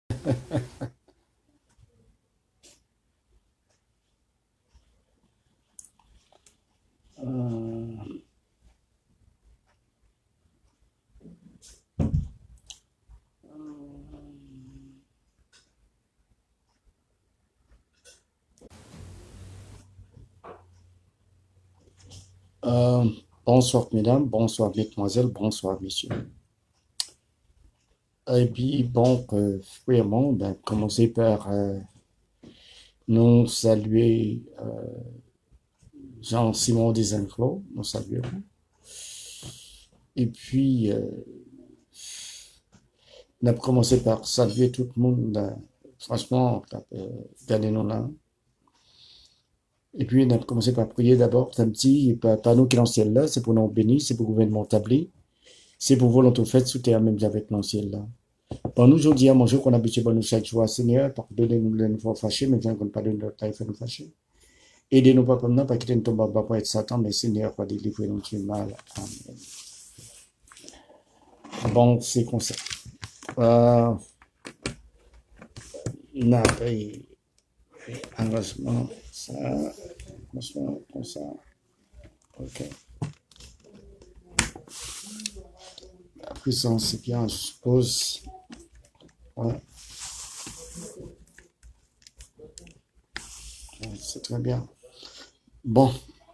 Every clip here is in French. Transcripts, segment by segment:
Euh, euh, bonsoir, mesdames, bonsoir, mesdemoiselles, bonsoir, messieurs. Et puis, bon, premièrement, ben, commencer par nous saluer Jean-Simon Desenclos, nous saluons. Et puis, on a commencé par saluer tout le monde, franchement, gardez-nous là. Et puis, on a commencé par prier d'abord, un petit, par nous qui est dans le ciel là, c'est pour nous bénir, c'est pour le gouvernement établi, c'est pour volonté faite sous terre, même avec dans le ciel là. Bon, nous, aujourd'hui, à manger qu'on a habitué, bon, nous, chaque jour, Seigneur, pardonnez-nous de nous faire fâcher, mais bien qu'on ne pardonne notre taille, fait nous fâcher. Aidez-nous pas comme nous, pas quitter nous tomber bas pour être Satan, mais Seigneur, va délivrer nous du mal. Amen. Bon, c'est comme ça. Euh, on a pris engagement, ça, engagement, comme ça. Ok. La puissance, c'est bien, je suppose. Ouais, c'est très bien. Bon,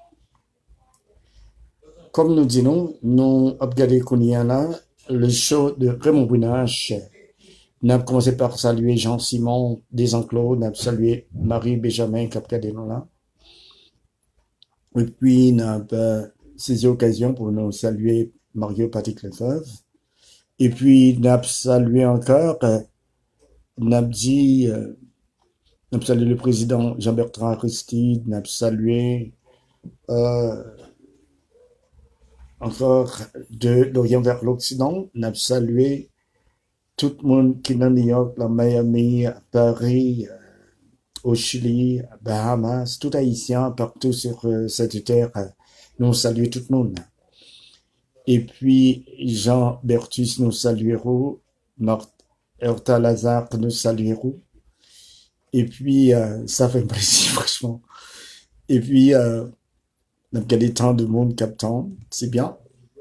comme nous disons, nous avons regardé là, le show de Raymond Bouinache. Nous avons commencé par saluer Jean-Simon Desenclos, nous avons salué Marie Benjamin qui a regardé nous là. Et puis, nous avons saisi l'occasion pour nous saluer Mario Patrick Lefebvre. Et puis, nous avons salué encore, nous avons dit, nous avons salué le président Jean-Bertrand Aristide, nous avons salué euh, encore de l'Orient vers l'Occident, nous avons salué tout le monde qui est dans New York, à Miami, à Paris, au Chili, à Bahamas, tout haïtien, partout sur cette terre, nous saluons tout le monde. Et puis, Jean Bertus nous saluerons, Marthe Herta Lazare nous saluerons. Et puis, ça fait plaisir, franchement. Et puis, on a gagné tant de monde captant, c'est bien.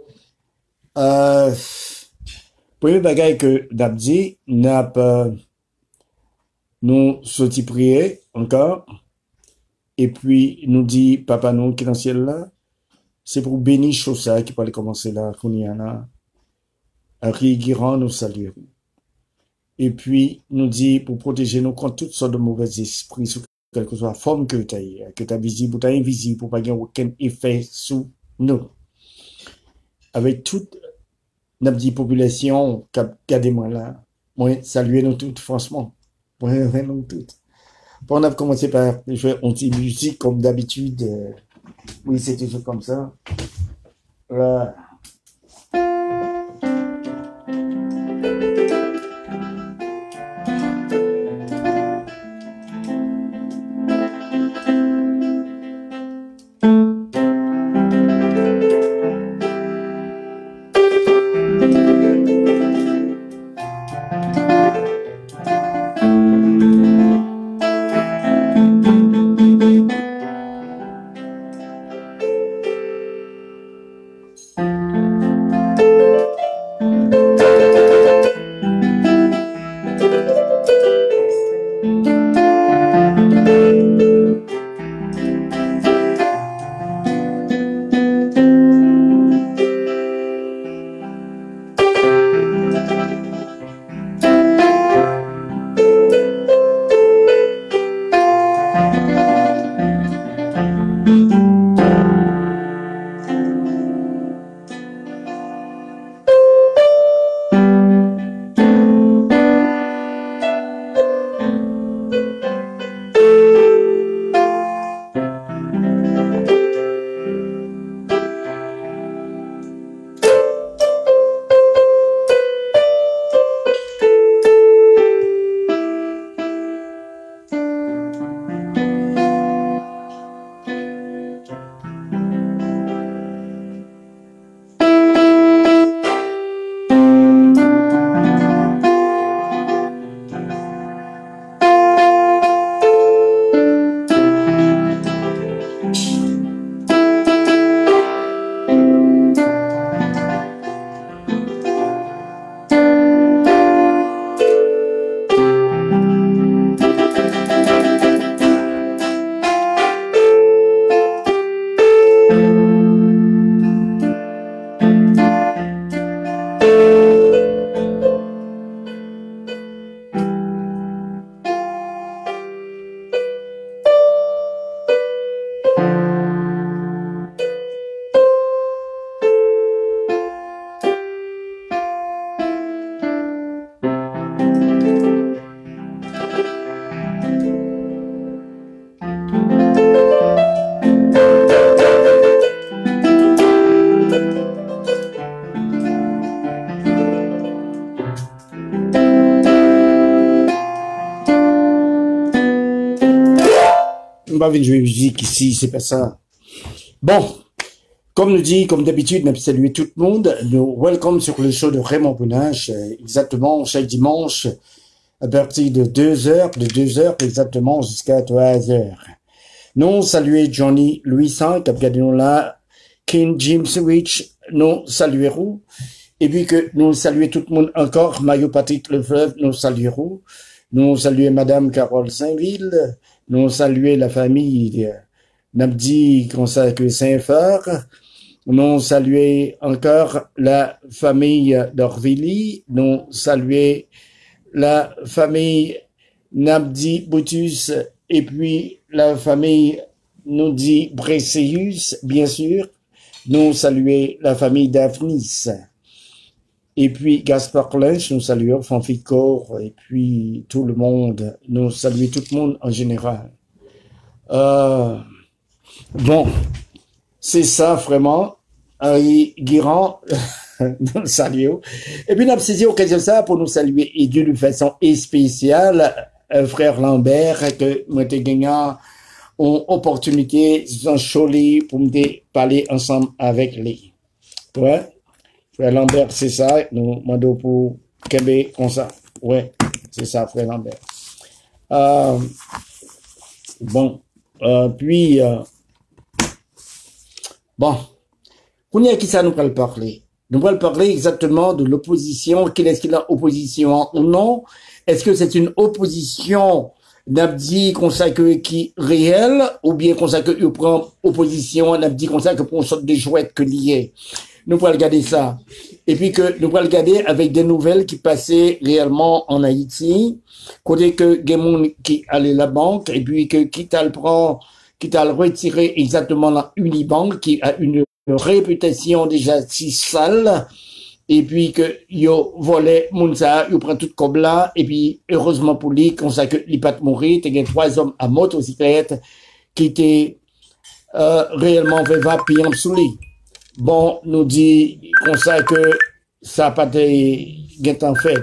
Premier bagage que d'abdi, n'a pas, nous sorti prier encore. Et puis, nous dit, papa nous qui est dans le ciel là, c'est pour bénir Chosa qui peut commencer là, Kuniana. Henri Guirand nous salue. Et puis, nous dit, pour protéger nous contre toutes sortes de mauvais esprits, sous quelle que soit la forme que tu as, que tu as visible ou tu as invisible, pour pas qu'il y ait aucun effet sous nous. Avec toute notre petite population, regardez-moi là, moi, saluez nous toutes, franchement. Moi, nous toutes. Bon, on a commencé par jouer anti-musique, comme d'habitude. Oui, c'est toujours comme ça. Là. On va venir jouer musique ici, c'est pas ça. Bon, comme nous dit, comme d'habitude, nous saluer tout le monde. Nous welcome sur le show de Raymond Bounache, exactement chaque dimanche à partir de 2 heures exactement jusqu'à 3 heures. Nous saluer Johnny Louis V, qui a regardé nous là, King James Rich, nous saluerons. Et puis que nous saluer tout le monde encore, Mario Patrick Lefleuve, nous saluerons. Nous saluer Madame Carole Saint-Ville, nous saluer la famille Nabdi Consacré Saint-Phare, nous saluer encore la famille d'Orvilly, nous saluer la famille Nabdi Boutus et puis la famille nous dit Bresseus, bien sûr, nous saluer la famille Daphnis. Et puis Gaspard Lynch, nous saluons Fanficor, et puis tout le monde, nous saluons tout le monde en général. Bon, c'est ça vraiment. Henri Guirand, nous saluons. Et puis nous avons saisi l'occasion de ça pour nous saluer et d'une façon spéciale, frère Lambert, que moi t'ai gagné une opportunité, sans choler pour me parler ensemble avec lui. Ouais. Frère Lambert, c'est ça, nous demandons pour Québec comme ça. Ouais, c'est ça, frère Lambert. Bon, bon, qu'on y a qui ça nous va le parler? Nous va le parler exactement de l'opposition. Quelle est-ce qu'il a opposition ou non? Est-ce que c'est une opposition n'abdi consacré qui réelle ou bien consacré il prend opposition n'abdi consacré pour une sorte de jouette que lié? Nous pourrons regarder ça. Et puis que nous pourrons regarder avec des nouvelles qui passaient réellement en Haïti. Côté que Gemon qui allait la banque et puis que qui t'a le retiré exactement la Unibank qui a une réputation déjà si sale. Et puis que yo volait Mounsa, yo prend tout comme là. Et puis heureusement pour lui, qu'on sait que il pas mourir, t'as gagné 3 hommes à motocyclette qui étaient réellement veva payant sous lui. Bon, nous dit qu'on sait que ça n'a pas été en fait.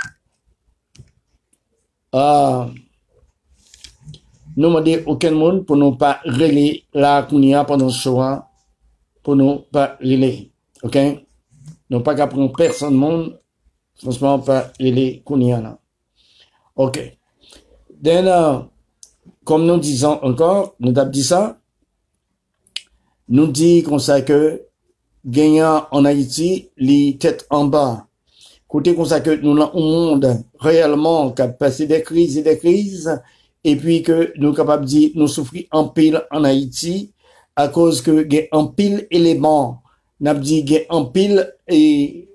Nous m'avons dit aucun monde pour nous pas relayer la Kounia pendant ce soir, pour nous pas relayer. OK? Nous pas qu'à prendre personne monde, franchement pas relayer Kounia là. OK. Then, comme nous disons encore, nous avons dit ça, nous dit qu'on sait que gagnant en Haïti, les têtes en bas. Côté qu'on sait que nous avons un monde réellement qui a passé des crises, et puis que nous sommes capables de dire, nous souffrons en pile en Haïti, à cause que il y a en pile éléments, n'a dit il y a en pile et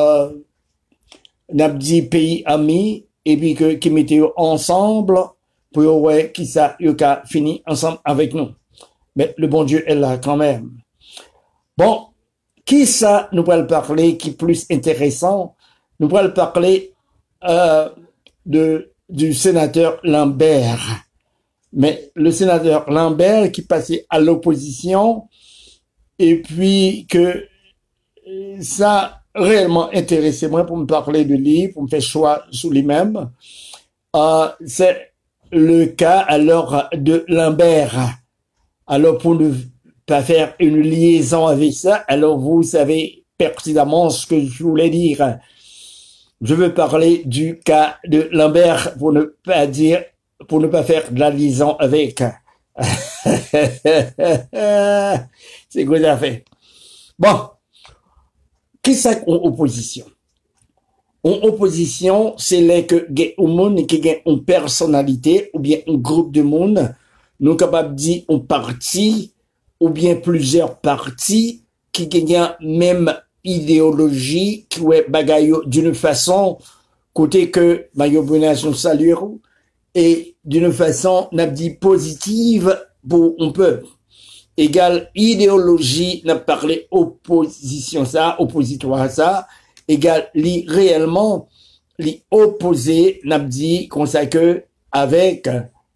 n'a dit pays amis, et puis que qui mettaient ensemble pour ouais qui ça a fini ensemble avec nous. Mais le bon Dieu est là quand même. Bon. Qui ça nous va le parler, qui est plus intéressant? Nous va le parler du sénateur Lambert. Mais le sénateur Lambert qui passait à l'opposition et puis que ça réellement intéressé moi pour me parler de lui, pour me faire choix sur lui-même. C'est le cas alors de Lambert. Alors pour nous pas faire une liaison avec ça, alors vous savez pertinemment ce que je voulais dire. Je veux parler du cas de Lambert pour ne pas faire de la liaison avec. C'est quoi ça fait? Bon. Qu'est-ce qu'on opposition? En opposition, c'est là que il y a un monde qui a une personnalité ou bien un groupe de monde, nous capables de dire un parti ou bien plusieurs partis qui gagnent même idéologie, qui est bagaille d'une façon, côté que Mario Bonation salue, et d'une façon, n'a dit positive pour un peuple. Égal idéologie, n'a parlé opposition ça, oppositoire ça, égal réellement, li opposé, n'a dit qu'on sait que avec,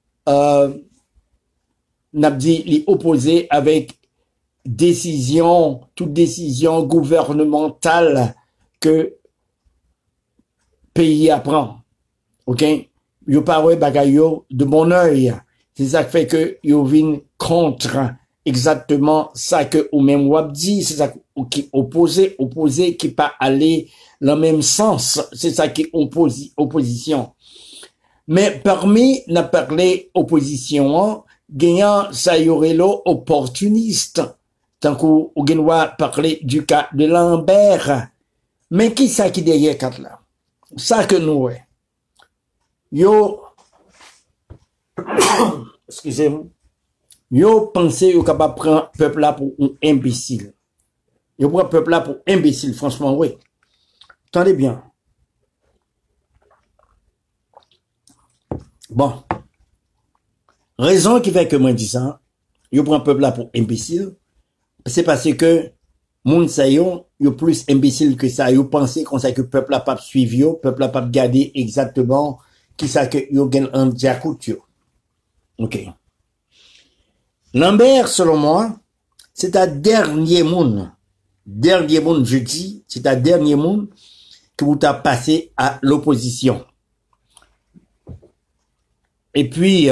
n'a dit les opposer avec toute décision gouvernementale que pays apprend. OK? Yo pas ouais bagayo de bon œil. c'est ça qui fait que yo vin contre exactement ça que ou même wap dit, c'est ça qui opposé qui pas aller dans le même sens, c'est ça qui opposition. Mais parmi n'a parlé opposition, gagnant ça y aurait l'eau opportuniste, tant qu'on va parler du cas de Lambert. Mais qui ça qui derrière quatre là? Ça que nous, ouais. Yo, excusez-moi, yo pensez yo capable prendre peuple là pour un imbécile. Yo prend peuple là pour imbécile, franchement, oui. Attendez bien. Bon. Raison qui fait que moi dis ça, yo prend peuple là pour imbécile, c'est parce que moun sa yo plus imbécile que ça, yo pensez qu'on sait que peuple là pas suivre yo, peuple là pas garder exactement qui ça que yo gen en diakout yo. OK. Lambert, selon moi, c'est un dernier monde. Dernier monde, je dis, c'est un dernier monde que vous t'as passé à l'opposition. Et puis,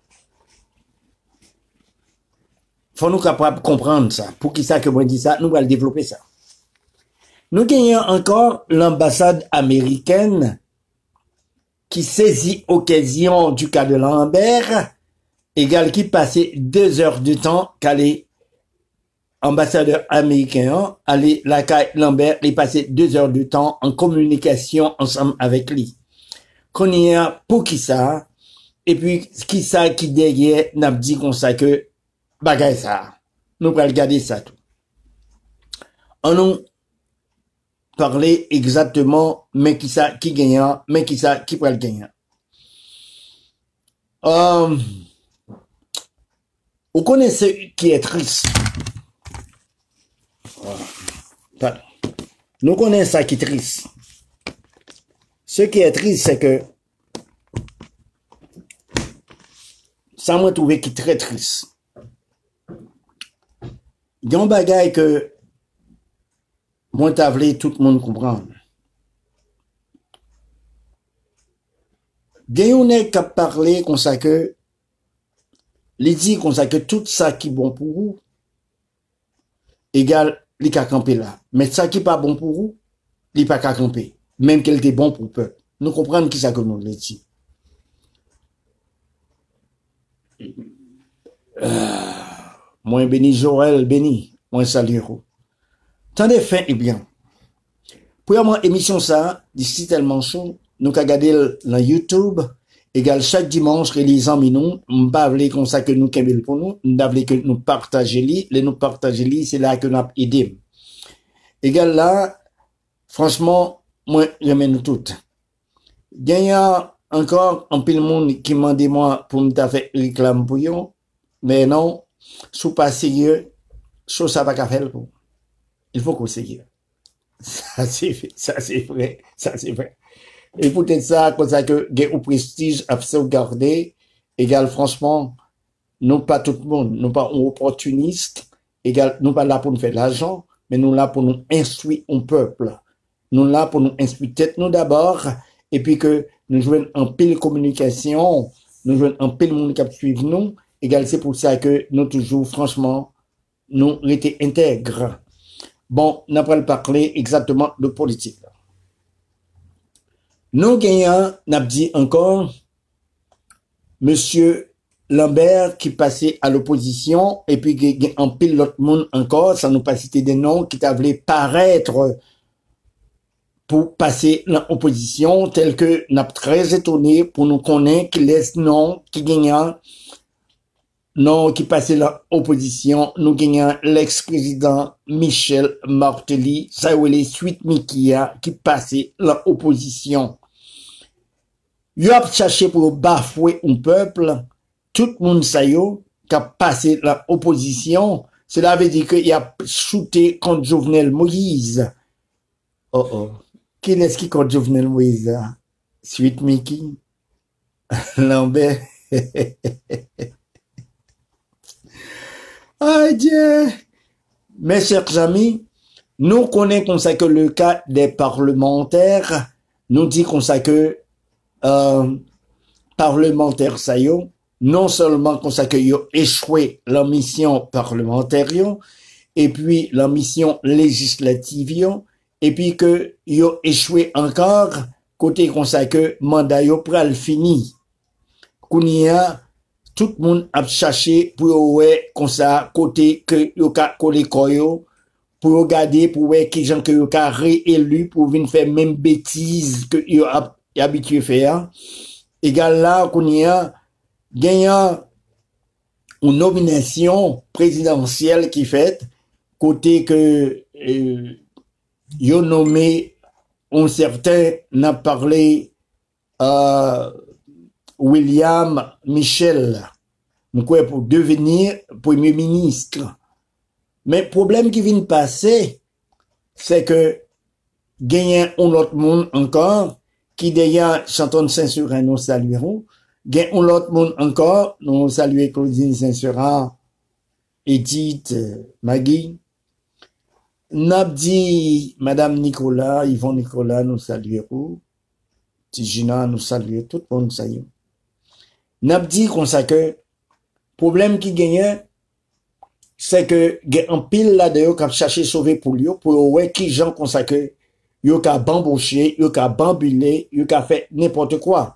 faut nous capables comprendre ça. Pour qui ça que moi dis ça, nous allons développer ça. Nous gagnons encore l'ambassade américaine qui saisit occasion du cas de Lambert, égal qui passait 2 heures de temps qu'à les ambassadeur américain, aller la caille Lambert, il passait 2 heures de temps en communication ensemble avec lui. Qu'on y a pour qui ça, et puis qui ça qui derrière n'a dit qu'on ça que bagay ça. Nous allons regarder ça tout. On nous parler exactement, mais qui ça qui gagne, mais qui ça qui peut le gagner. Vous connaissez qui est triste. Voilà. Nous connaissons ça qui est triste. Ce qui est triste, c'est que ça m'a trouvé qui est très triste. Il y a un bagage que moi t'as voulu tout le monde comprendre. Il y a un qui a parlé comme ça que il dit comme ça que tout ça qui est bon pour vous égal li ka camper là. Mais ça qui pas bon pour vous, li pas ka camper. Même qu'elle était bon pour le peuple. Nous comprenons qui ça que nous le dit. Moi béni Joël, béni. Moi salue. Tendez fin et bien. Premièrement, émission ça, d'ici tellement chaud, nous ka regarder dans YouTube, égal chaque dimanche, les amis nous, m'bavle comme ça que nous kembel pour nous, m'bavle que nous partager li, les nous partager li, c'est là que nous aidé. Égal là, franchement, moi, j'aime nous toutes. Gagnant encore un peu de monde qui m'a dit moi pour me faire réclame pour eux, mais non, sous pas sérieux, chose ça va qu'à faire pour. Il faut qu'on sérieux. Ça c'est vrai, ça c'est vrai. Et peut-être ça, comme ça que, au prestige à sauvegarder, égal, franchement, nous pas tout le monde, nous pas opportunistes, égal, nous pas là pour nous faire de l'argent, mais nous là pour nous instruire un peuple. Nous là pour nous instruire tête nous d'abord, et puis que nous jouons en pile communication, nous jouons en pile monde qui suivre nous, égal, c'est pour ça que nous toujours, franchement, nous étions intègres. Bon, on n'a pas parler exactement de politique. Nous gagnons, n'a dit encore, Monsieur Lambert qui passait à l'opposition, et puis en pile l'autre monde encore, ça nous pas cité des noms qui voulu paraître pour passer dans l'opposition, tel que n'a très étonné pour nous connaître qui laisse non, qui gagnant, non, qui passait l'opposition, nous gagnons l'ex-président Michel Martelly, ça ou les suites Mikia qui passait l'opposition. Yo a cherché pour bafouer un peuple, tout le monde sa yo, qui a passé l'opposition, cela veut dire qu'il a shooté contre Jovenel Moïse. Oh oh. Qui est-ce qui contre Jovenel Moïse là? Suite Mickey? Lambert? Aïe Dieu! Mes chers amis, nous connaissons comme ça que le cas des parlementaires, nous dit comme ça que parlementaires ça yo, non seulement comme ça que yo échoué la mission parlementaire, yo, et puis la mission législative, yo, et puis que yo échoué encore côté comme ça que mandat yo pral fini. Kounia, tout le monde a cherché pour ouais comme ça côté que yo ka collé koyo pour regarder pour ouais qui gens que yo ka réélu pour venir faire même bêtise que yo a habitué faire. Égal là kounia gagnant une nomination présidentielle qui fait côté que yo nommé un certain n'a parlé William Michel pour devenir premier ministre. Mais le problème qui vient de passer, c'est que gagnant un autre monde encore qui d'ailleurs chanton Saint-Surin nous saluerons, gagnant un autre monde encore nous saluer Claudine Saint-Surin, Edith, Maggie. Nabdi, Madame Nicolas, Yvon Nicolas, nous saluons. Tigina, nous saluons. Tout le monde, ça y est. Nabdi, comme ça que, problème qui gagne, c'est que, un pile là-dedans, qui a cherché sauver pour lui, pour ouais, qui gens comme ça que, yo ka bambouché, yo ka bambulé, yo ka fait n'importe quoi.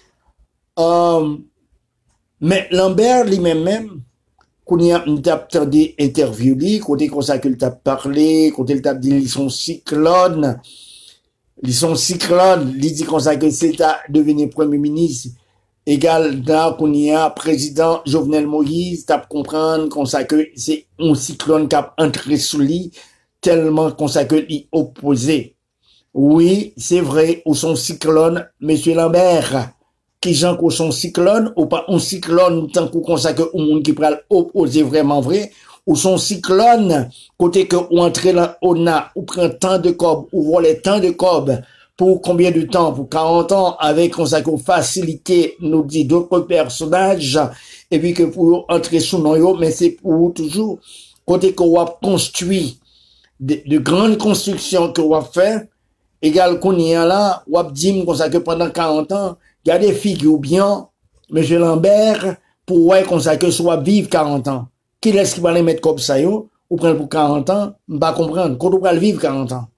Mais Lambert, lui-même, qu'on y a une table des interviews, côté comme ça qu'il t'a parlé, côté il t'a dit, ils sont cyclones, il dit comme ça que c'est à devenir premier ministre, égal là qu'on y a président Jovenel Moïse, t'as comprendre comme ça que c'est un cyclone qui a entré sous lui, tellement comme ça que il opposé. Oui, c'est vrai, ou son cyclone, monsieur Lambert, qui gens qu'on son cyclone, ou pas un cyclone, tant qu'on consacre au monde qui pral opposer vraiment vrai, ou son cyclone, côté que ou entrer là, on a, ou prend tant de cob, ou voler tant de cob, pour combien de temps, pour 40 ans, avec consacre facilité, nous dit d'autres personnages, et puis que pour entrer sous nous, mais c'est pour toujours, côté qu'on a construit, de grandes constructions qu'on a fait, égal qu'on y a là, ou a dit que pendant 40 ans, il y a des figures bien, M. Lambert, pour ouais qu'on que soit vivre 40 ans. Qui est-ce qui va les mettre comme ça, yo, ou prendre pour 40 ans, pas comprendre, quand on va vivre 40 ans.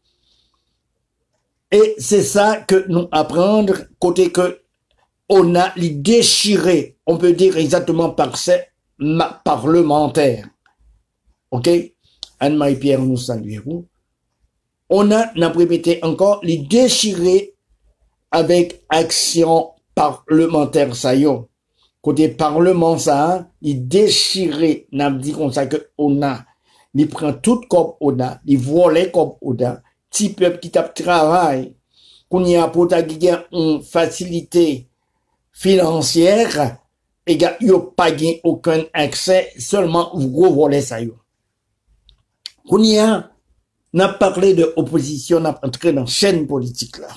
Et c'est ça que nous apprendre, côté que on a les déchiré, on peut dire exactement par ces parlementaires. Ok? Anne-Marie Pierre nous saluons. On a répété encore les déchirer avec action parlementaire ça y est. Côté parlement ça, il déchirer, n'a dit comme ça que on a, il prend tout comme on a, il vole comme on a, petit peuple qui tape travail, qu'on y a pour gagner une facilité financière, et gars, il pas gagné aucun accès, seulement vous volez ça y est. Qu'on y a parlé de opposition, n'a entré dans chaîne politique là.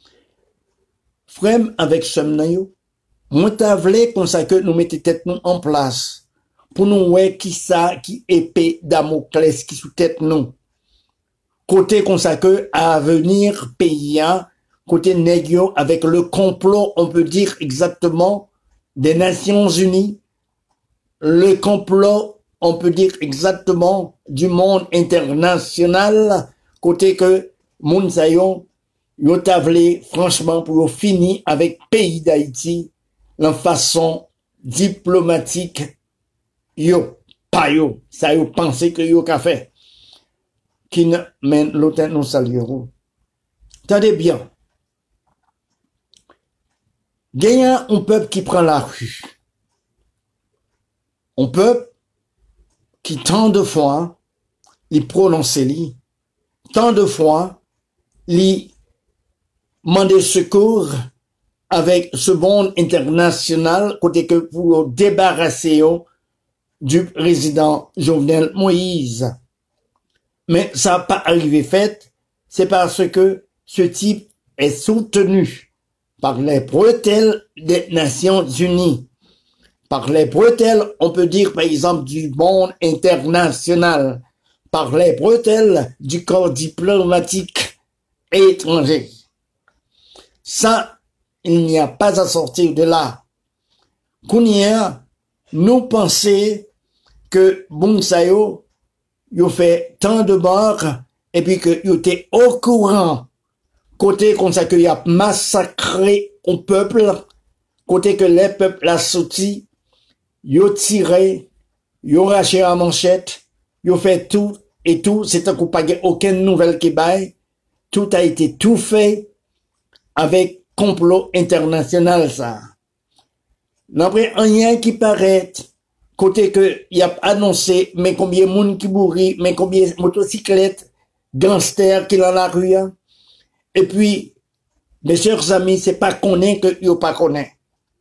Frère avec Somnayo, moi t'as voulu comme ça que nous mettons tête nous en place pour nous voir qui ça qui épée Damoclès qui sous tête nous. Côté comme ça que à venir paysan, côté négio avec le complot, on peut dire exactement des Nations Unies, le complot, on peut dire exactement du monde international, côté que moun sayon yo tavlé franchement pour finir avec pays d'Haïti en façon diplomatique yo pas yo ça yo pensé que yo qu'a fait qui ne men l'autre nous saluerons. Attendez bien, gagnant un peuple qui prend la rue, un peuple qui tant de fois il prononce li, tant de fois li demander secours avec ce monde international côté que pour débarrasser du président Jovenel Moïse. Mais ça n'a pas arrivé fait, c'est parce que ce type est soutenu par les bretelles des Nations Unies. Par les bretelles, on peut dire par exemple du monde international. Par les bretelles du corps diplomatique étranger. Ça, il n'y a pas à sortir de là. Kounia, nous pensons que bon ça yo fait tant de morts et puis que yo était au courant côté comme ça que y a massacré un peuple, côté que les peuples a sorti, yo tiré, yo raché la manchette, yo fait tout et tout, c'est un coup pas aucune nouvelle qui baille, tout a été tout fait avec complot international ça. N'après rien qui paraît, côté que y a annoncé, mais combien de monde qui mourit, mais combien de motocyclettes, gangsters qui dans la rue, et puis, mes chers amis, c'est pas connaît que yo pas connaît.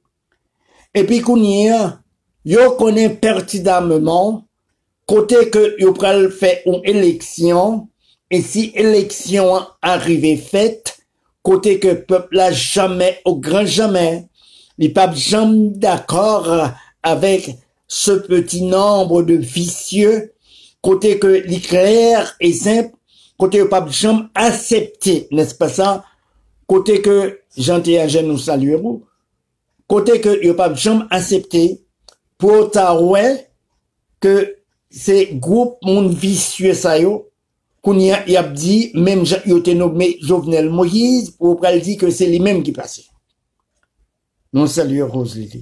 Et puis, kounia, yo connaît pertinemment, côté que yo pral fait une élection, et si élection arrivée faite, côté que peuple là jamais, au grand jamais, les papes jamais d'accord avec ce petit nombre de vicieux, côté que l'éclair est simple, côté le pape jamais accepté, n'est-ce pas ça? Côté que Jean-Théagène nous saluons, côté que le pape jamais accepté, pour t'avouer que ces groupes monde vicieux ça yo, qu'on y a dit, même il a nommé Jovenel Moïse, pour dire que c'est lui-même qui passait. Nous saluons Rose Lily.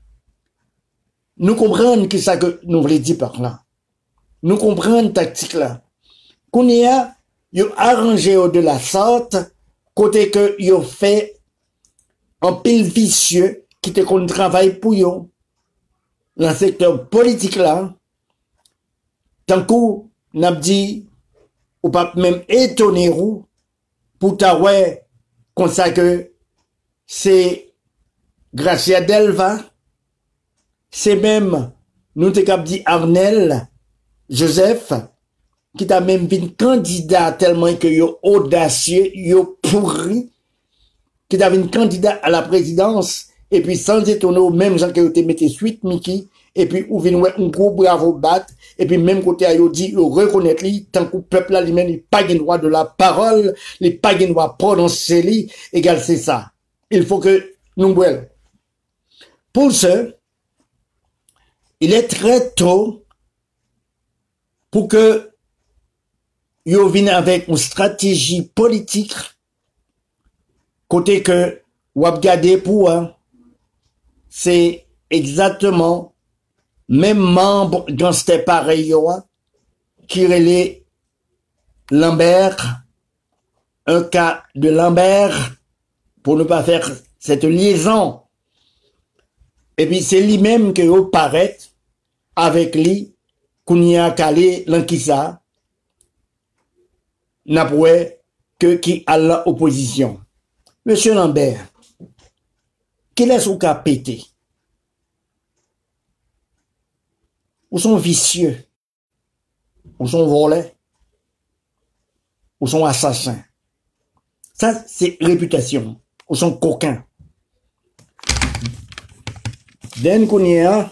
Nous comprenons que ça que nous voulons dire par là. Nous comprenons tactique là. Qu'on y a arrangé de la sorte, côté que yo fait un pile vicieux qui te qu'on travaille pour yo dans le secteur politique là. Tant qu'on n'a dit, ou pas même étonné ou, pour t'avoir comme ça que c'est Gracia Delva, c'est même, nous te cap dit Arnel, Joseph, qui t'a même vu candidat tellement que yo audacieux, yo pourri, qui t'a vu candidat à la présidence, et puis sans étonner, même gens qui ont été mis suite Mickey, et puis ou vient un gros bravo bat, et puis même côté a yo dit, yo reconnaître li, tant que le peuple là, lui-même, il pas gain droit de la parole, il pas gain droit prononcer li, égal c'est ça. Il faut que nous boions. Pour ce, il est très tôt pour que yo vienne avec une stratégie politique côté que ou gardé pour c'est exactement même membre dans ce pareil qui relait Lambert, un cas de Lambert pour ne pas faire cette liaison. Et puis c'est lui-même que vous paraît avec lui qu'on y a calé l'enquissa n'a pas que qui a l'opposition. Monsieur Lambert, quel est son cas pété? Ou sont vicieux? Ou sont volés? Ou sont assassins? Ça, c'est réputation. Ou sont coquins. Den Kounia,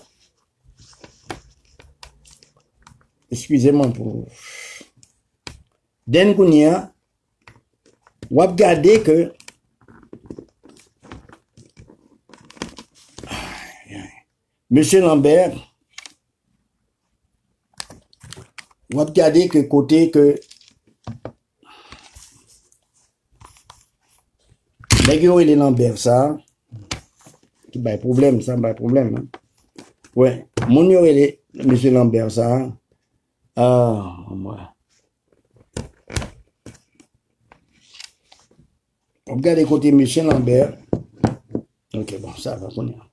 excusez-moi pour... Den Kounia, ou a regardé que Monsieur Lambert, ou a regardé que côté que les Lambert, ça, qui a problème, ça, pas problème. Hein? Ouais, mon yo est Monsieur Lambert, ça. Ah, moi. Regardez côté Monsieur Lambert. Ok, bon, ça va connaître.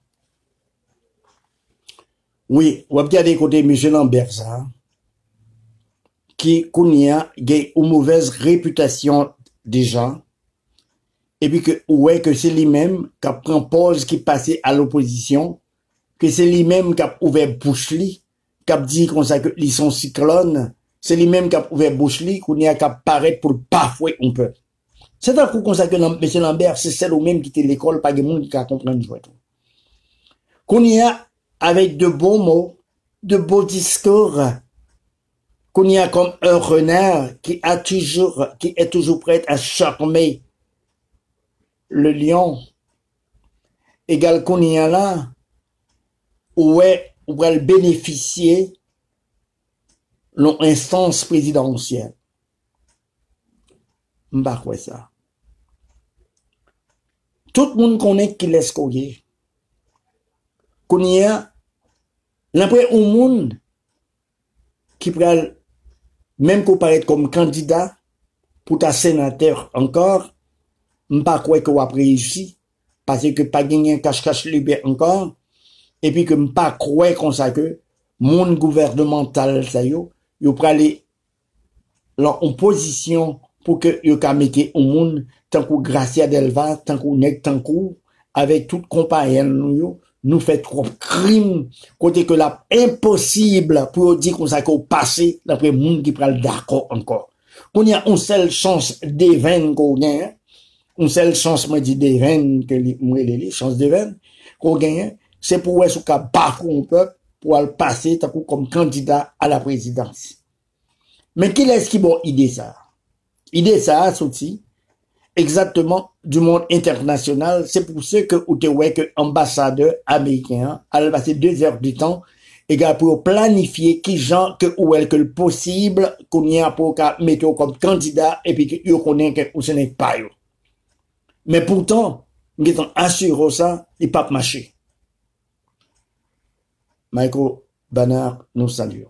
Oui, on va regarder côté Monsieur Lambert, ça. Qui connaît une mauvaise réputation déjà. Et puis que, ouais, que c'est lui-même qui prend pause, qui passait à l'opposition, que c'est lui-même qui a ouvert bouche li, qui a dit comme ça que ils sont cyclones, c'est lui-même qui a ouvert bouche li, qu'on y a qu'à paraître pour bafouer un peu. C'est un coup comme ça que M. Lambert, c'est celle ou même qui était l'école, pas de monde qui a compris jouer tout. Qu'on y a avec de bons mots, de beaux discours, qu'on y a comme un renard qui est toujours prêt à charmer le lion, égal qu'on y a là, ou va bénéficier l'instance présidentielle. M'ba quoi ça. Tout le monde connaît qui laisse courir. Qu'on y a, l'après un monde qui pral, même qu'on paraît comme candidat pour ta sénateur encore, m'pa quoi qu'on a réussi, parce que pas gagné cache-cache libre encore, et puis que m'pa quoi comme ça que, monde gouvernemental, ça yo pral en position pour que yo ka mette au monde, tant que Gracia Delva, tant que Nek, tant que, avec toute compagnie, nous fait trop crime, côté que la impossible pour dire qu'on s'est passé, d'après monde qui pral d'accord encore. Qu'on y a une seule chance d'événement qu'on gagne, une seule chance, moi, dit d'événement, que les chances d'événement, qu'on gagne, c'est pour être qu'à battre un peuple, pour le passer, tant que comme candidat à la présidence. Mais qui est-ce qui bon idée ça? Idée ça a sorti exactement du monde international. C'est pour ça que vous voyez que ambassadeur américain a passé 2 heures du temps et pour planifier qui genre que ou est que le possible qu'on y a pour mettre comme candidat et puis que vous connaissez que ce n'est pas eux. Mais pourtant, nous sommes assurés ça, il pas marcher. Michael Banard nous salue.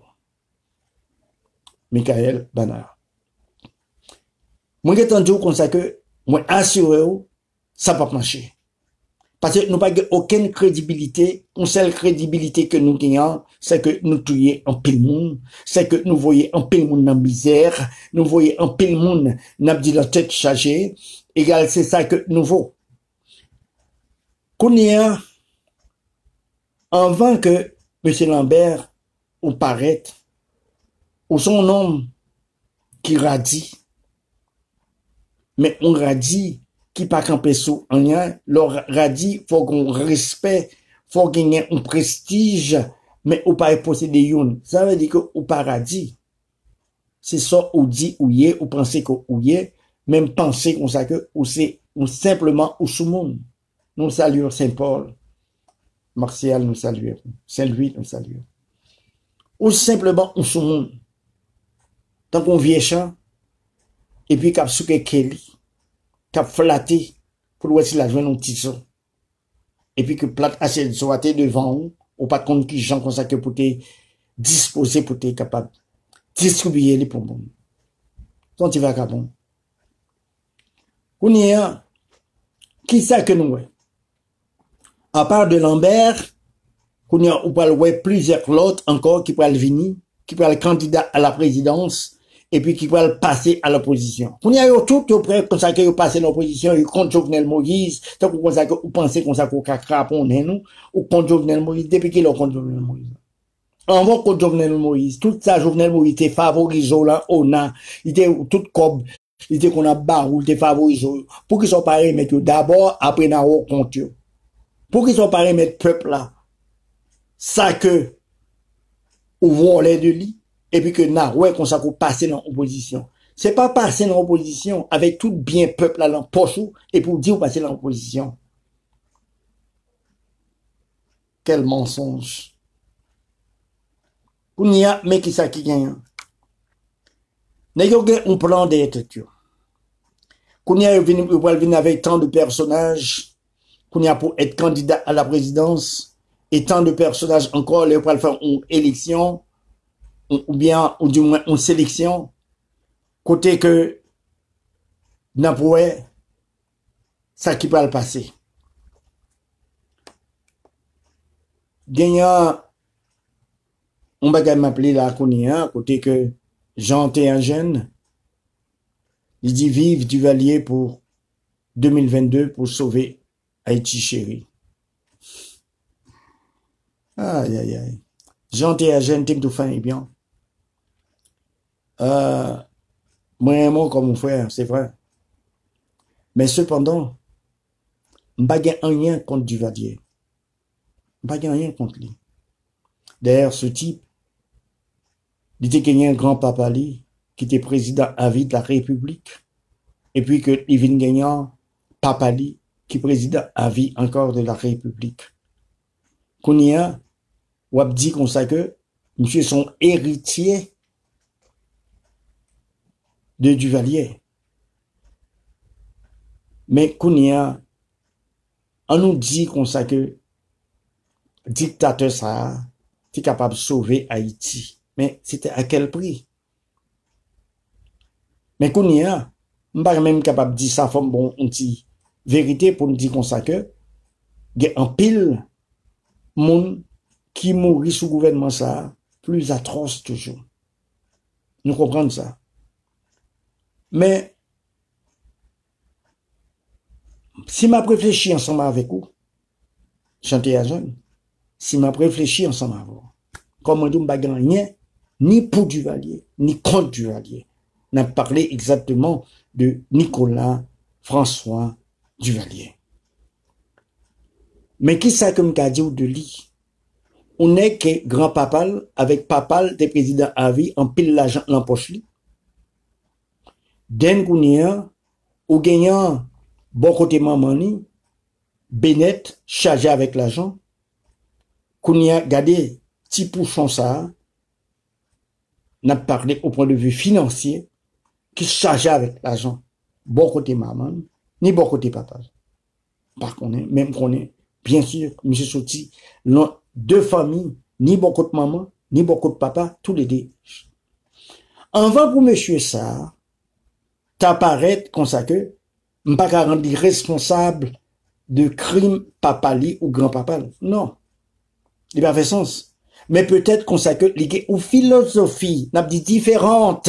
Michael Banard. Moi, j'ai entendu comme ça que, moi, assuré, ça va pas marcher. Parce que nous n'avons aucune crédibilité. Une seule crédibilité que nous gagnons, c'est que nous tuons un pile monde. C'est que nous voyons un pile monde dans la misère. Nous voyons un pile monde dans la tête chargée. Égal, c'est ça que nous voulons. Qu'on y a, avant que M. Lambert, ou paraît, ou son homme qui radie, mais on radie qui pas camper sous en rien, leur radie, faut qu'on respect, faut gagner un prestige, mais ou pas posséder une. Ça veut dire que au paradis, c'est ça ou dit ou y est, ou penser que ou y est, même penser qu'on sait que ou c'est, ou simplement ou sous monde. Nous saluons Saint-Paul, Martial nous salue, Saint-Louis nous salue. Ou simplement ou sous monde. Tant qu'on vient chant, et puis cap souke Kelly, cap flatté, pour voir si la joie un petit son. Et puis que plate assez soit devant ou pas compte qui gens comme ça que pour te disposer, pour te capable distribuer les bonbons. Donc tu vas capable. On y a, qui ça que nous, à part de Lambert, qu'on y a, ou pas le plusieurs autres encore qui pourraient venir, qui pourraient le candidat à la présidence, et puis qui va passer à l'opposition. On y a eu tout près comme ça que vous passez à l'opposition, et contre Jovenel Moïse, tant que comme ça que vous pensez comme ça qu'on crapon nous, ou contre Jovenel Moïse, depuis qu'il est contre Jovenel Moïse. On va contre Jovenel Moïse, tout ça Jovenel Moïse était favorisé là, on a, il était tout comme, il était qu'on a barou, il était favorisé, pour qu'ils soient pareils, mais d'abord, après n'a au compte. Pour qu'ils soient pareils, mais peuple là, ça que, ou voler de lui, et puis que na ouais qu'on ça passer dans l'opposition. C'est pas passer dans l'opposition avec tout bien peuple là dans poche et pour dire passer dans l'opposition. Quel mensonge. Qu'on y a mais qui ça qui gagne. N'ayons un plan d'être. Qu'on y a venir avec tant de personnages qu'on y a pour être candidat à la présidence et tant de personnages encore les pour faire une élection ou bien, ou du moins, une sélection, côté que, n'a pas, ça qui peut le passer. Gagnant, on va m'appeler là, côté que, Jean Théagène, il dit vive du Valier pour 2022 pour sauver Haïti chéri. Aïe, aïe, aïe. Jean Théagène, t'es tout fin et bien. Moi, comme mon frère, c'est vrai. Mais cependant, je n'ai pas rien contre Duvalier. Je n'ai pas rien contre lui. D'ailleurs, ce type, il était qu'il y a un grand papa qui était président à vie de la République. Et puis que il vient gagnant papa qui est président à vie encore de la République. Qu'on y a, ou a dit comme ça que monsieur son héritier de Duvalier. Mais Kounia, on nous dit comme ça que dictateur ça, est capable de sauver Haïti. Mais c'était à quel prix? Mais Kounia, on pas même capable de dire ça, forme bon, on dit vérité pour nous dire comme ça que, il y a un pile, monde qui mourit sous gouvernement ça, plus atroce toujours. Nous comprenons ça. Mais, si m'a réfléchi ensemble avec vous, chanter à jeune, si m'a réfléchi ensemble avec vous, comme on dit, pas gagner, ni pour Duvalier, ni contre Duvalier. On a parlé exactement de Nicolas François Duvalier. Mais qui ça comme qu'a dit de lui? On est que grand papal avec papal des présidents à vie en pile l'argent dans poche li. Den Kounia, ou gagnant bon côté mamani, Bennett chargé avec l'argent. Kounia gardé petit pouchon ça, n'a parlé au point de vue financier, qui chargé avec l'argent. Bon côté maman, ni bon côté papa. Par contre, même qu'on est, bien sûr, monsieur Soti, deux familles, ni bon côté maman, ni bon côté papa, tous les deux. En vain pour monsieur ça, t'apparaît comme ça que, m'pas qu'à rendre responsable de crimes papali ou grand-papa. Non. Il n'a pas fait sens. Mais peut-être qu'on sait que lié aux philosophies, n'a dit différentes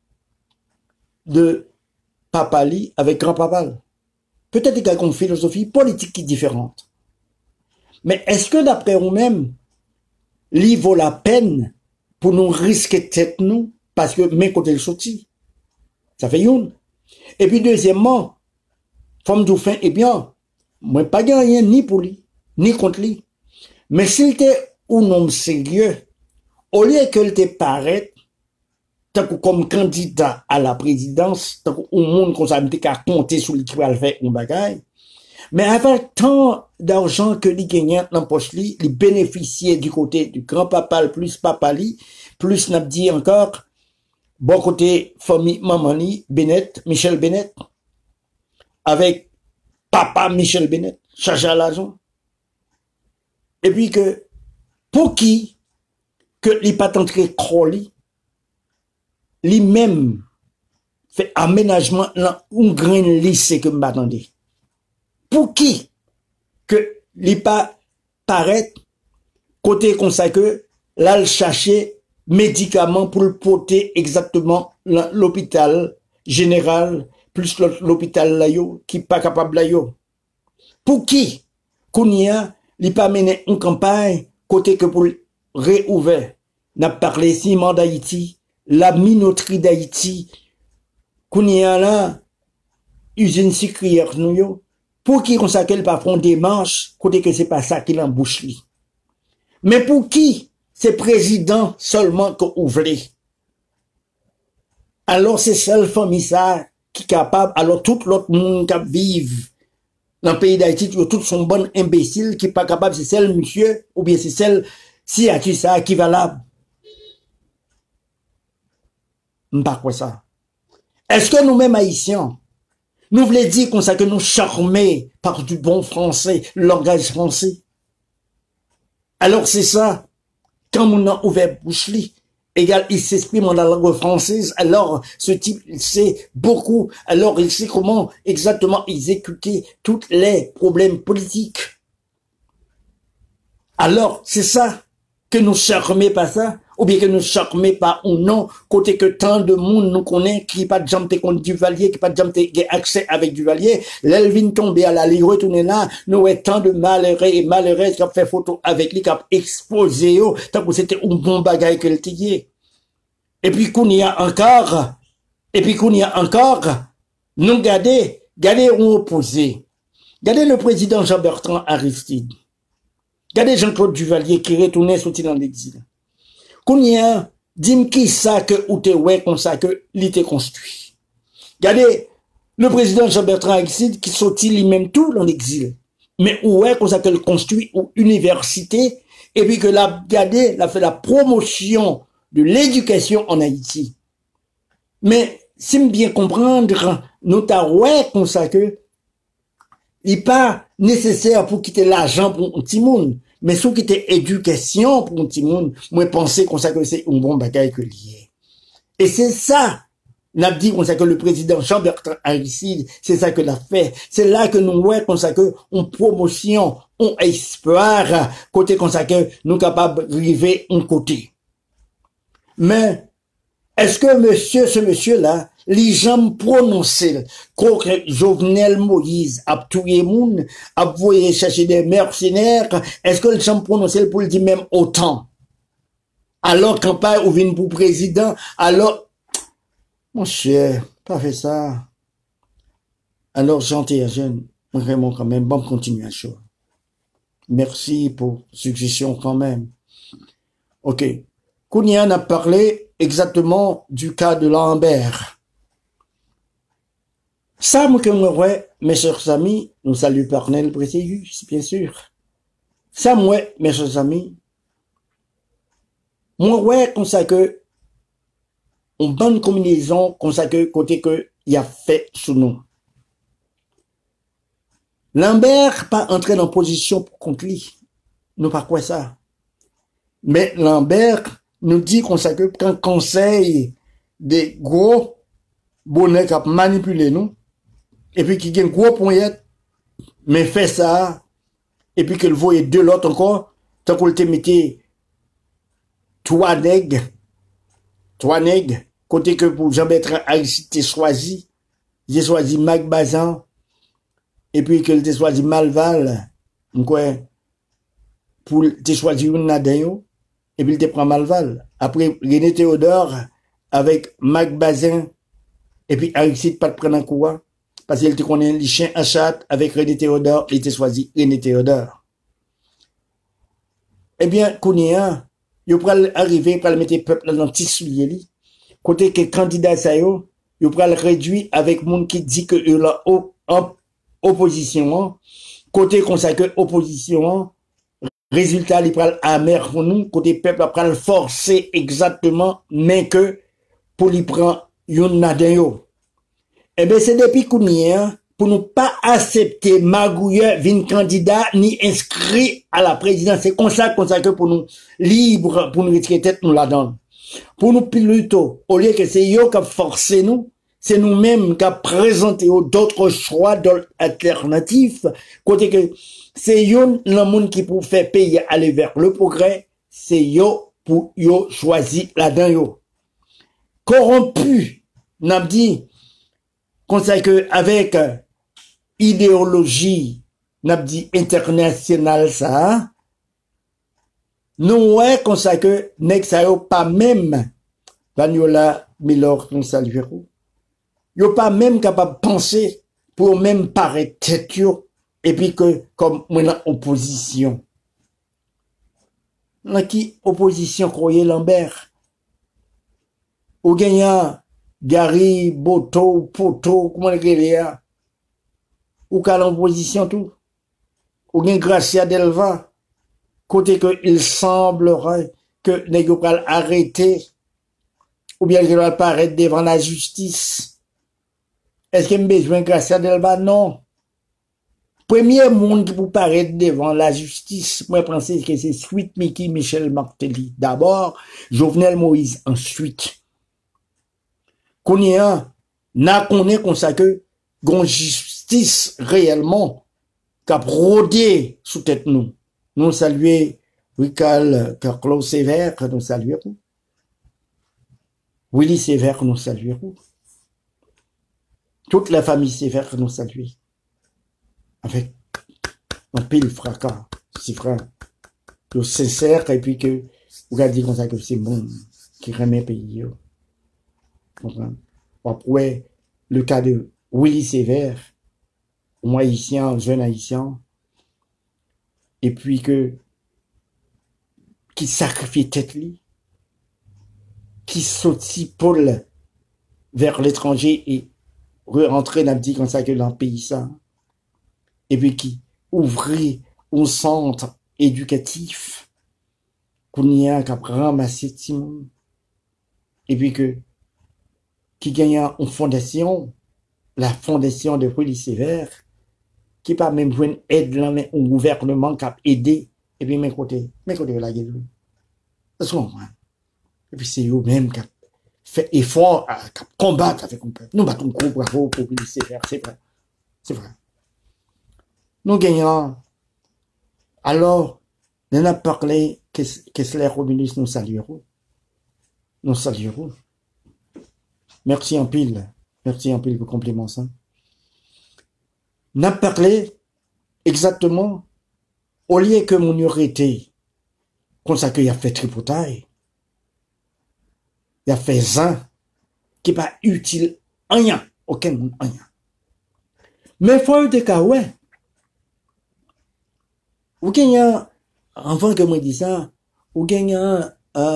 de papali avec grand-papa. Peut-être qu'il y a une philosophie politique qui est différente. Mais est-ce que d'après vous-même, il vaut la peine pour nous risquer tête nous, parce que mes côtés le sorti? Ça fait une. Et puis deuxièmement, femme du fin, eh bien, moi pas gagné ni pour lui, ni contre lui. Mais s'il était un homme sérieux, au lieu qu'il te paraît comme candidat à la présidence, tant qu'au monde qu'on s'habite qu'à compter sur l'équipe à le faire un bagaille, mais avec tant d'argent que les gagnants dans poche li, les bénéficiaires du côté du grand-papa plus papali, plus n'a dit encore, bon côté famille Mamani, Bennett, Michel Bennett, avec papa Michel Bennett, chargé à l'argent. Et puis que, pour qui, que les patenteries croli, lui-même fait aménagement dans un grand lycée que m'attendais. Pour qui, que les pas paraît, côté comme ça que, là, le chercher médicaments pour le porter exactement l'hôpital général, plus l'hôpital là-yo, qui pas capable là-yo. Pour qui, qu'on y a, il pas mené une campagne, côté que pour réouvrir, n'a parlé ciment d'Haïti, la minoterie d'Haïti, qu'on y a là, usine sucrière, nous yo, pour qui qu'on s'appelle pas font des manches, côté que c'est pas ça qui l'embouche li. Mais pour qui, c'est président seulement qu'on ouvre. Alors c'est seule famille ça, qui est capable, alors tout l'autre monde qui vive dans le pays d'Haïti, tout son bon imbécile qui n'est pas capable, c'est celle monsieur, ou bien c'est celle, si à qui ça, qui valable. Pas quoi ça. Est-ce que nous-mêmes haïtiens, nous voulons dire comme ça que nous charmés par du bon français, le langage français? Alors c'est ça, quand on a ouvert bouche égal, il s'exprime en la langue française, alors ce type, il sait beaucoup, alors il sait comment exactement exécuter tous les problèmes politiques. Alors, c'est ça, que nous charmons pas ça, ou bien que nous charmons pas ou non, côté que tant de monde nous connaît, qui pas de jambe contre Duvalier, qui pas de jambe accès avec Duvalier, l'Elvin tombé à la ligne, retourner là, nous avons tant de malheureux et malheureuses qui ont fait photo avec lui, qui ont exposé, tant que c'était un bon bagage que le tiguier. Et puis qu'on y a encore, nous gardez où opposé. Gardez le président Jean-Bertrand Aristide. Gardez Jean-Claude Duvalier qui retournait sorti dans l'exil. Qu'on y a, dis-moi qui ça que ou te ouais comme ça que l'ité construit. Gardez le président Jean-Bertrand Aristide qui sortit lui-même tout dans l'exil. Mais où est comme ça que le construit ou université et puis que l'a gardé, l'a fait la promotion de l'éducation en Haïti. Mais, si me bien comprendre, nous t'as ouais comme ça que, il n'est pas nécessaire pour quitter l'argent pour un petit monde, mais si quitter éducation pour un petit monde, moi penser comme ça que c'est un bon bagage que lié. Et c'est ça, n'a dit comme ça que le président Jean-Bertrand Aristide, c'est ça que l'a fait. C'est là que nous ouais comme ça que on promotion, on espoir, côté comme ça que nous capables d'arriver un côté. Mais, est-ce que ce monsieur-là, les gens prononcent que Jovenel Moïse a tué moun, a voyé chercher des mercenaires, est-ce que les gens prononcent pour le dire même autant? Alors, campagne ou vient pour président, alors, mon cher, pas fait ça. Alors, gentil et jeune, vraiment quand même, bonne continuation. Merci pour suggestion quand même. Ok. Kounian a parlé exactement du cas de Lambert. Ça, moi, que moi, mes chers amis, nous saluons Parnell Brétéus, bien sûr. Ça, moi, mes chers amis, moi, ouais, comme ça que, une bonne combinaison, comme ça que, côté que, il a fait sous nous. Lambert pas entré dans position pour contre lui. Nous pas quoi ça. Mais Lambert nous dit comme ça que, quand conseil des gros bonnets qui manipulé nous, et puis qui gagne gros poignette, mais fait ça, et puis qu'il voyait deux l'autre encore, tant qu'on te mettait trois nègres, côté que pour Jean-Bertrand Aristide choisi, j'ai choisi Mac Bazan, et puis qu'il te choisi Malval, quoi, pour te choisir une nadayo, et puis il te prend Malval. Après, René Théodore, avec Mac Bazin, et puis Aristide pas de prendre en quoi, parce qu'il te connaît les chiens à chat, avec René Théodore, il te choisi René Théodore. Eh bien, Kounia, il peut arriver pour mettre le peuple dans le petit soulier. Côté que candidat ça yo, il peut le réduire avec monde qui dit que il a en opposition. Côté comme ça que opposition, résultat il peut amer pour nous. Côté peuple après le forcer exactement, mais que pour lui prendre yon naden. Eh bien, c'est depuis Kounia, pour ne pas accepter Magouya vin candidat ni inscrit à la présidence. C'est comme ça que pour nous libre, pour nous retirer tête, nous la donne. Pour nous plutôt, au lieu que c'est eux qui forcé nous, c'est nous-mêmes qui présenté d'autres choix, d'autres alternatifs, côté que c'est eux, le monde qui pour faire payer aller vers le progrès, c'est eux pour eux choisir là-dedans. Corrompu, n'a dit, comme ça que avec idéologie, n'a dit internationale ça, nous ouais comme ça que n'est pas même Vaniola Milor nous saluerons. Yo pas même capable de penser pour même paraître tête et puis que comme moi opposition. Là qui opposition croyez Lambert. Ou gagnant Gary, Boto, Poto, comment le là? Ou qu'à l'opposition tout. Ou gagnant Gracia Delva. Côté que il semblerait que les gens arrêter ou bien qu'ils vont paraître devant la justice. Est-ce qu'il y a besoin de Gracia Delva? Non. Premier monde qui peut paraître devant la justice, moi, je pense que c'est suite Michel Martelly. D'abord, Jovenel Moïse ensuite. Qu'on y a, n'a connaît comme ça que, gon justice réellement, qu'a brodé sous tête nous. Nous saluons Rical Carlos Sévère, nous saluons. Willy Sévère, nous saluons. Toute la famille Sévère, nous saluons. Avec un pile fracas, c'est vrai. Nous sincère, et puis que, vous avez dit comme ça que c'est bon, qui remet pays. Après, le cas de Willy Sévère, un haïtien, un jeune haïtien, et puis que, qui sacrifie tête li, qui sortit Paul vers l'étranger et rentrer dans dit comme ça que dans le pays ça, et puis qui ouvrit un centre éducatif, qu'on y a qu'à ramasser tout le monde. Et puis que, qui gagne une fondation, la fondation de police sévère, qui pas même une aide là, mais un gouvernement qui a aidé, et puis mes côtés la guerre. C'est ce qu'on voit. Et puis c'est eux-mêmes qui fait effort à combattre avec un peuple. Nous battons un gros bravo pour police sévère, c'est vrai. C'est vrai. Nous gagnons. Alors, nous avons parlé que les communistes nous salueront. Nous saluerons. Merci en pile. Merci en pile pour compliment ça. Nous avons parlé exactement, au lieu que mon aurait été, comme ça qu'il a fait tripotaille, il a fait zin, qui n'est pas utile, rien, aucun monde, rien. Mais il faut être cas, ouais. Ou gagnant, avant que moi dise ça, ou gagnant,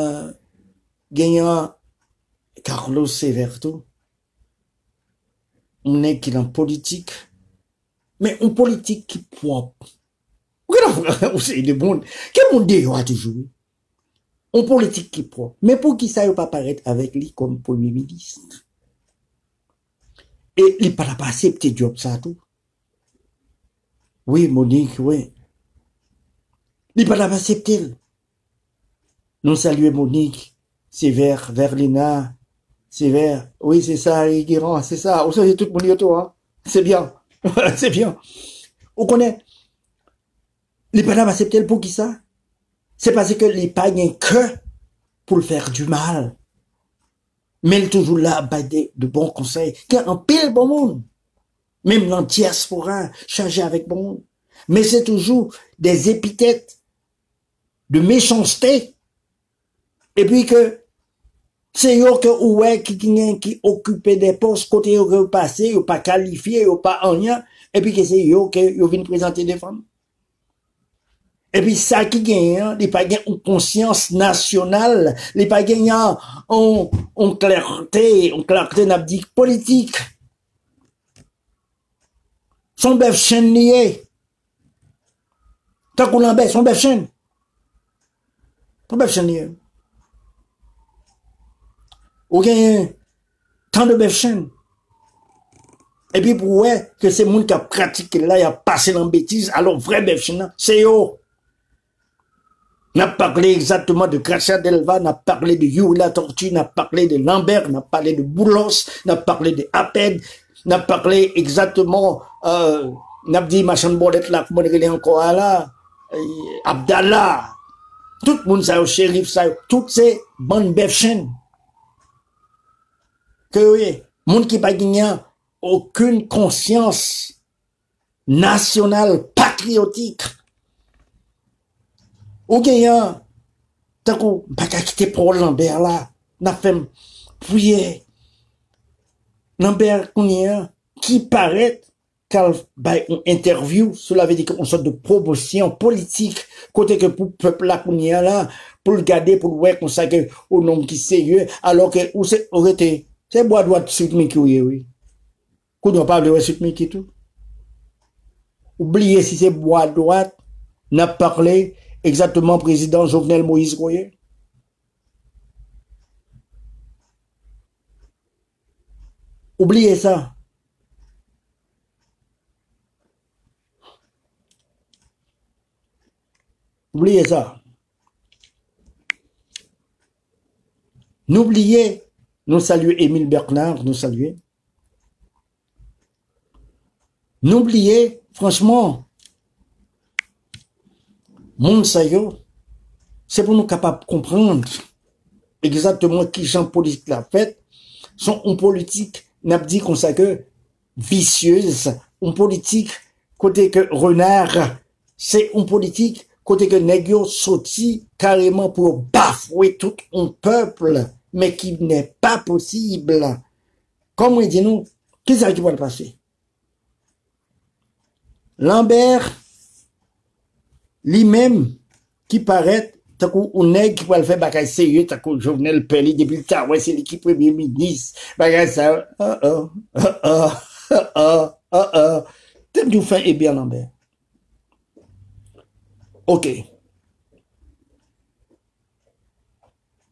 Carlos Severto, on est qui est en politique, mais une politique qui est propre. Ou c'est de bon, quel monde a toujours? Une politique qui est propre. Mais pour qui ça ne pas apparaître avec lui comme premier ministre? Et il ne pas accepter job ça tout. Oui, Monique, oui. Il ne pas accepter. Nous saluons Monique, c'est vers Verlina, c'est vers, oui, c'est ça, Guérin, c'est ça. Vous savez tout le monde, toi, c'est bien. C'est bien. On connaît. Les pas accepter pour qui ça? C'est parce que les pas que pour le faire du mal. Mais il est toujours là, bah, de bons conseils. Qui a un pile bon monde. Même dans diaspora, changer avec bon monde. Mais c'est toujours des épithètes de méchanceté. Et puis que, c'est eux que, ouais, qui occupent des postes, côté eux passé, ils pas qualifié, ils pas en rien. Et puis que c'est eux qui viennent présenter des femmes. Et puis ça qui gagne, il pas gagne une conscience nationale, il pas gagne une clarté n'a dit politique. Son bœuf chaîne lié. Tant qu'on l'embête, son bœuf chaîne. Son bœuf chaîne lié. Ou gagne tant de bœuf chaîne. Et puis pour ouais, que c'est monde qui a pratiqué là, il a passé dans bêtise, alors vrai bœuf chaîne, c'est eux. N'a parlé exactement de Gracia Delva, n'a parlé de Yuri la Tortue, n'a parlé de Lambert, n'a parlé de Boulos, n'a parlé de Aped, n'a parlé exactement, n'a dit machin bolette là, comment il est encore là, Abdallah, tout le monde ça, au shérif ça, toutes ces bonnes bêches que oui, monde qui pas gagné aucune conscience nationale, patriotique. Ou gagnant, tant qu'on pas quitter pour Lambert là, n'a fait fouiller. Lambert qui paraît qu'elle bail une interview, cela veut dire qu'on sorte de promotion politique, côté que pour peuple là là, pour le garder, pour le voir comme ça que au nom qui sérieux, alors que ou c'est aurait été, c'est bois droit suite mais qui oui. Qu'on doit parler de suite mais qui tout. Oubliez si c'est bois droite, n'a parlé exactement président Jovenel Moïse Goyer. Oubliez ça. Oubliez ça. N'oubliez, nous saluons Émile Bernard, nous saluons. N'oubliez, franchement, monde ça c'est pour nous capables de comprendre exactement qui Jean politique l'a fait. Sont une politique, n'a dit qu'on sait que vicieuse, une politique côté que renard, c'est une politique côté que nègre sorti carrément pour bafouer tout un peuple, mais qui n'est pas possible. Comme on dit nous, qu'est-ce qui va passer? Lambert, lui-même, qui paraît, t'as qu'on nègre qui va le faire bagaille sérieux, t'as qu'on Jovenel Pelli, depuis le temps, ouais, c'est l'équipe premier ministre, bagaille ça, t'aimes du fin et bien Lambert. Ok.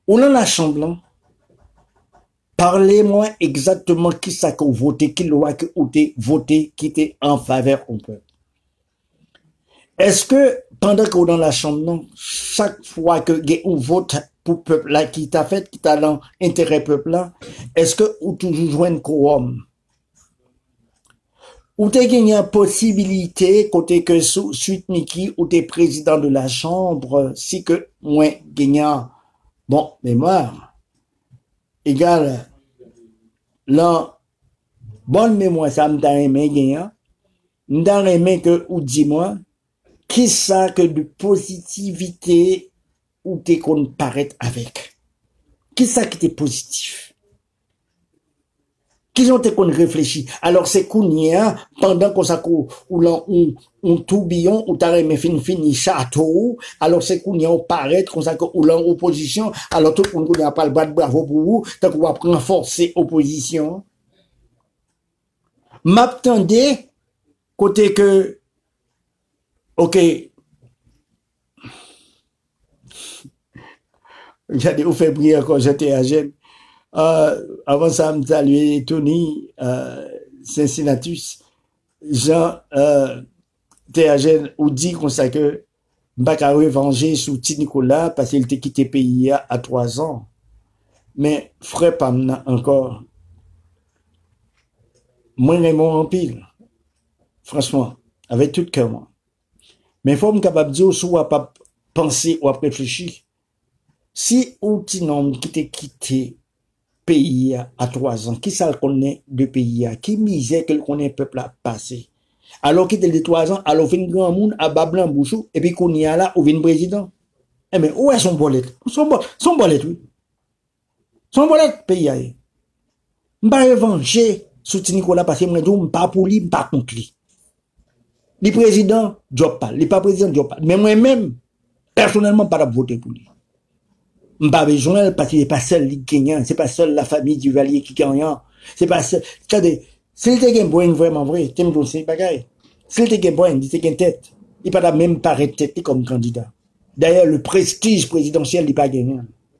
Ou dans la chambre, là, parlez-moi exactement qui ça que vous votez, qui loi que vous avez voté, qui était en faveur au peuple. Est-ce que pendant que vous dans la chambre, non, chaque fois que vous vote pour peuple là, qui t'a fait, qui t'a dans intérêt peuple là, est-ce que vous toujours jouez un quorum? Ou t'es gagné une possibilité, côté que suite Niki, ou t'es président de la chambre, si que moi gagnant, bon, mémoire, égal, là, bonne mémoire, ça me t'a aimé gagnant, m't'a aimé que, ou dis-moi, qui ça que de positivité, ou t'es qu'on paraît avec? Qui ça qui était positif? Qu'ils ont été qu'on réfléchit. Alors, c'est qu'on y a, pendant qu'on s'accou, ou l'on, on tourbillon, ou t'as remis fini château, alors c'est qu'on y a, on paraît, qu'on s'accou, ou l'on opposition, alors tout le monde n'a pas le bras de bravo pour vous, tant qu'on va renforcer opposition. M'attendez, côté que, ok, j'allais au février quand j'étais à Gênes. Avant ça, me saluer Tony, Cincinnatus, Jean, Théagène, ou dit comme ça que, m'baka revenger sous Ti Nicolas parce qu'il était quitté pays à 3 ans. Mais, frère Pamna encore, moi, j'aime en pile. Franchement, avec tout cœur, moi. Mais faut me capable de dire, soit pas penser ou à réfléchir. Si, ou ti nom qui t'est quitté, pays à 3 ans, qui ça le connaît de pays à, qui misère que le connaît peuple a passé. Alors qu'il était de 3 ans, alors fin grand monde à Bablan Bouchou, et puis qu'on y a là, ou vin président. Eh mais où est son bolette? Son bolette, oui. Son bolette, pays à. M'pa revanger, sous Nicolas, parce que m'pa pour lui, m'pa contre lui. Le président, job pas. Le pas président, job pas. Mais moi-même, personnellement, pas voter pour lui. M'pas besoin parce qu'il n'est pas seul les Kenyans, c'est pas seul la famille du Valier qui gagne, c'est pas seul. Regardez, s'il te gagne point vraiment vrai, t'aimes donc ces bagailles. S'il te gagne point, il te gagne tête. Il pas même paraître tête comme candidat. D'ailleurs, le prestige présidentiel n'est pas gagné.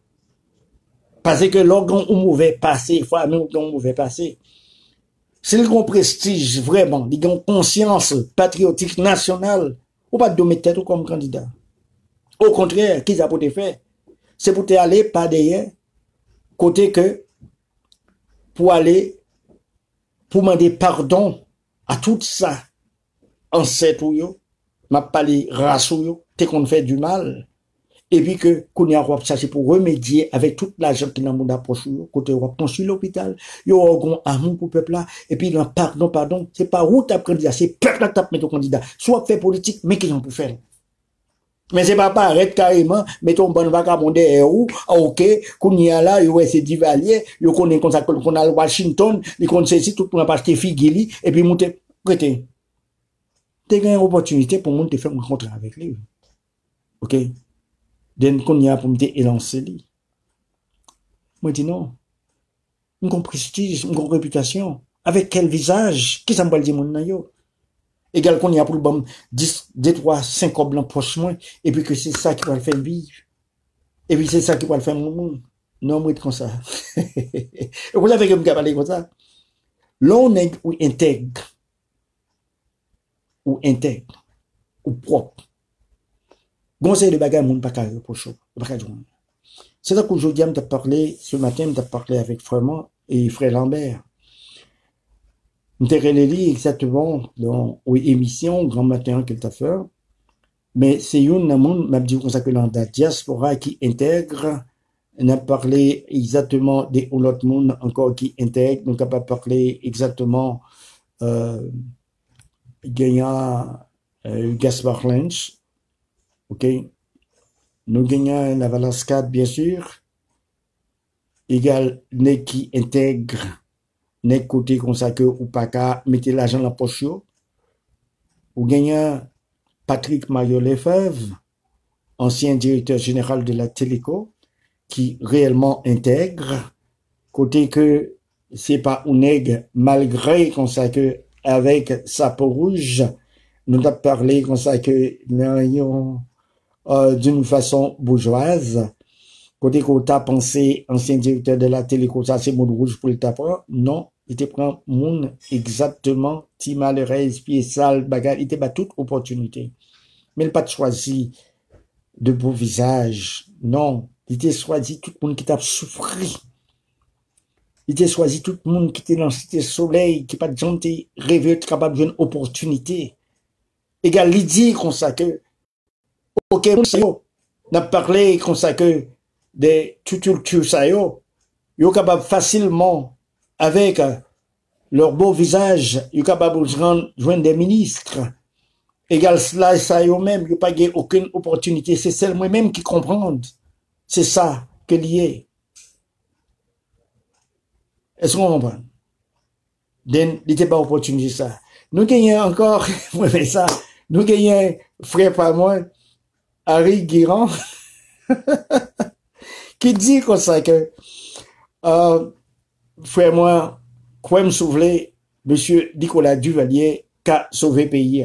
Parce que l'organe au mauvais passé, il faut même au mauvais passé. C'est le grand prestige, vraiment, il a conscience patriotique nationale, ou pas de mettre tête comme candidat. Au contraire, qu'ils a pour faire? C'est pour aller par derrière, côté que, pour aller, pour demander pardon à tout ça, ancêtre ou yo, m'a parlé race ou yo, t'es qu'on fait du mal, et puis que, qu'on y a cherché pour remédier avec toute l'argent qui n'a pas approche yo, côté on va construire l'hôpital, yo a un amour pour le peuple là, et puis là, pardon, c'est pas où t'as candidat, c'est peuple là t'as mis ton candidat, soit fait politique, mais qu'ils ont pour faire. Mais c'est pas arrête carrément, mettons bon vagabond où, ok, qu'on y a là, yo c'est Duvalier, yo connaît comme ça qu'on a Washington, il connaît ceci tout le monde parce que Figili et puis monter prêter. T'as une opportunité pour monter faire un contrat avec lui. OK. Den qu'on y a pour me élancer lui. Moi dis non. Une prestige, une réputation, avec quel visage, qui ça me dire mon na yo? Égal qu'on y a pour le bon 10, 2, 3, 5 blancs prochement, et puis que c'est ça qui va le faire vivre. Et puis c'est ça qui va le faire mon monde. Non, moi, comme ça. Et vous savez que je me parler comme ça. L'on est ou intègre, ou propre. Conseil de bagarre, mon pas carré pour chaud. C'est ça qu'aujourd'hui, je t'ai parlé, ce matin, je t'ai parlé avec Frémont et Frère Lambert. M'terreleli exactement dans une émission grand matin que t'as fait, mais c'est une monde m'a dit comme ça que dans la diaspora qui intègre, on a parlé exactement des autres monde encore qui intègre, donc on pas parlé exactement gagnant Gaspard Lynch, ok, nous gagnons la Valence 4 bien sûr, égal né qui intègre n'est côté comme ça que ou pas qu'à mettre l'argent dans la poche ou gagner Patrick Mario Lefebvre, ancien directeur général de la Téléco, qui réellement intègre, côté que c'est pas un nègre, malgré comme ça que avec sa peau rouge, nous avons parlé comme ça que d'une façon bourgeoise, Côté qu'on t'a pensé, ancien directeur de la télé, ça c'est mon rouge pour le tapant. Non, il te prend moun exactement, ti malheureux, pied sale, bagarre, il te bat toute opportunité. Mais il pas choisi de beau visage. Non, il te choisi tout le monde qui t'a souffri. Il te choisi tout le monde qui était dans le cité soleil, qui pas de gens qui rêvé, capable d'une opportunité. Égal, il dit comme ça que, ok, n'a parlé comme ça que, des cultures ça yo capable facilement avec leur beau visage, yo capable de joindre des ministres. Égal cela ça yo même, yo pas gagné aucune opportunité, c'est celle moi-même qui comprendre. C'est ça que lié. Est-ce qu'on comprend? Il n'était pas opportunité ça. Nous gagnons encore, ouais, ça, nous gagnons frère par moi, Harry Guirand, qui dit comme ça que frère moi, quoi me souffler, monsieur Nicolas Duvalier, qui a sauvé le pays.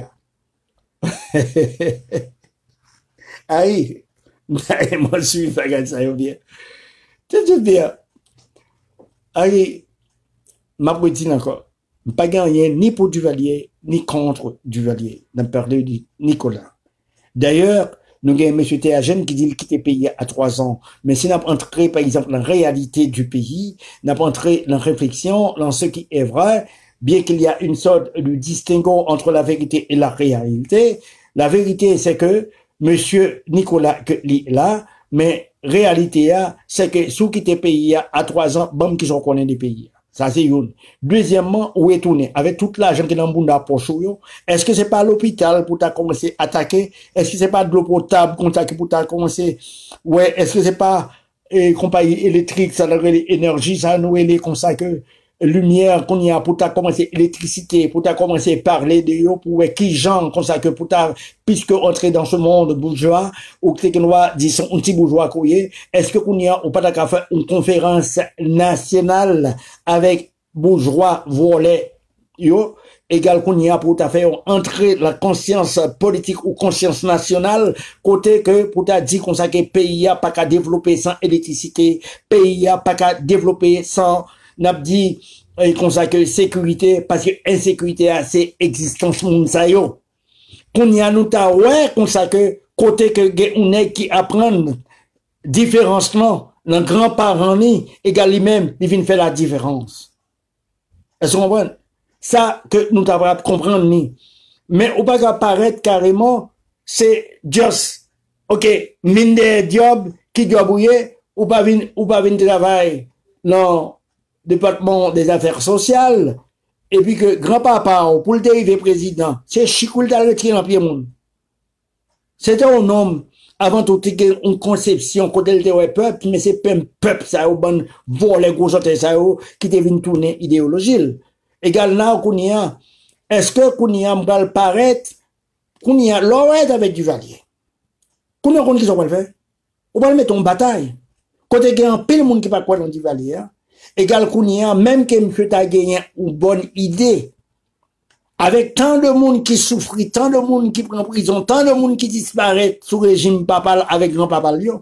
Aïe, moi, je suis fait ça, bien. C'est bien. Aïe, ma petite encore. Pas gagné ni pour Duvalier, ni contre Duvalier. N'a parlé de Nicolas. D'ailleurs, nous avons M. Théagène qui dit qu'il quitte le pays à 3 ans. Mais si nous entré, par exemple, dans la réalité du pays, nous entré dans la réflexion, dans ce qui est vrai, bien qu'il y a une sorte de distinguo entre la vérité et la réalité, la vérité, c'est que M. Nicolas est là, mais réalité, c'est que sous quitte le pays à 3 ans, bon, qu'ils ont connu des pays. Ça, c'est une. Deuxièmement, où est tourné? Avec toute l'argent qui est dans le monde à poche, est-ce que c'est pas l'hôpital pour t'as commencé à attaquer? Est-ce que c'est pas de l'eau potable pour t'as commencé? Ouais, est-ce que c'est pas, compagnie électrique, ça, l'énergie, ça, nous, elle est comme ça que, lumière qu'on y a pour t'as commencé électricité, pour t'as commencé à parler de yo, pour qui gens, comme ça que pour t'as, puisque entrer dans ce monde bourgeois, ou que qu'on va, disons, un petit bourgeois couillé, est-ce que qu'on y a, ou pas t'as fait une conférence nationale avec bourgeois volés, yo, égal qu'on y a pour t'as fait entrer la conscience politique ou conscience nationale, côté que pour t'as dit comme ça que pays a pas qu'à développer sans électricité, pays a pas qu'à développer sans n'a dit comme ça que sécurité parce que insécurité c'est existence moun sa yo qu'on y a nous ta ouais comme ça que côté que on est qui apprendre différencement dans grand-parent ni égal lui-même il vient faire la différence. Est-ce qu'on comprend ça que nous t'avons comprendre ni mais ou pas apparaître carrément c'est just OK mine de job qui doit bouiller ou pas venir travail non département des affaires sociales, et puis que grand-papa, pour le dérivé président, c'est Chicoul dans le dans pied monde. C'était un homme, avant tout, une conception, quand elle était peuple, mais c'est pas un peuple, ça, au bon, voir les gros autres, ça, qui devient tourner idéologie. Égal, là, qu'on y a, est-ce que qu'on y a, m'gal paraître, qu'on y a, l'oreille avec Duvalier. Qu'on y a, qu'on y a, faire? On va le mettre en bataille. Côté il y a un pile monde qui va croire dans Duvalier, égal Kounia, même que M. t'a gagné une bonne idée, avec tant de monde qui souffre, tant de monde qui prend prison, tant de monde qui disparaît sous régime papal avec grand-papa Lyon,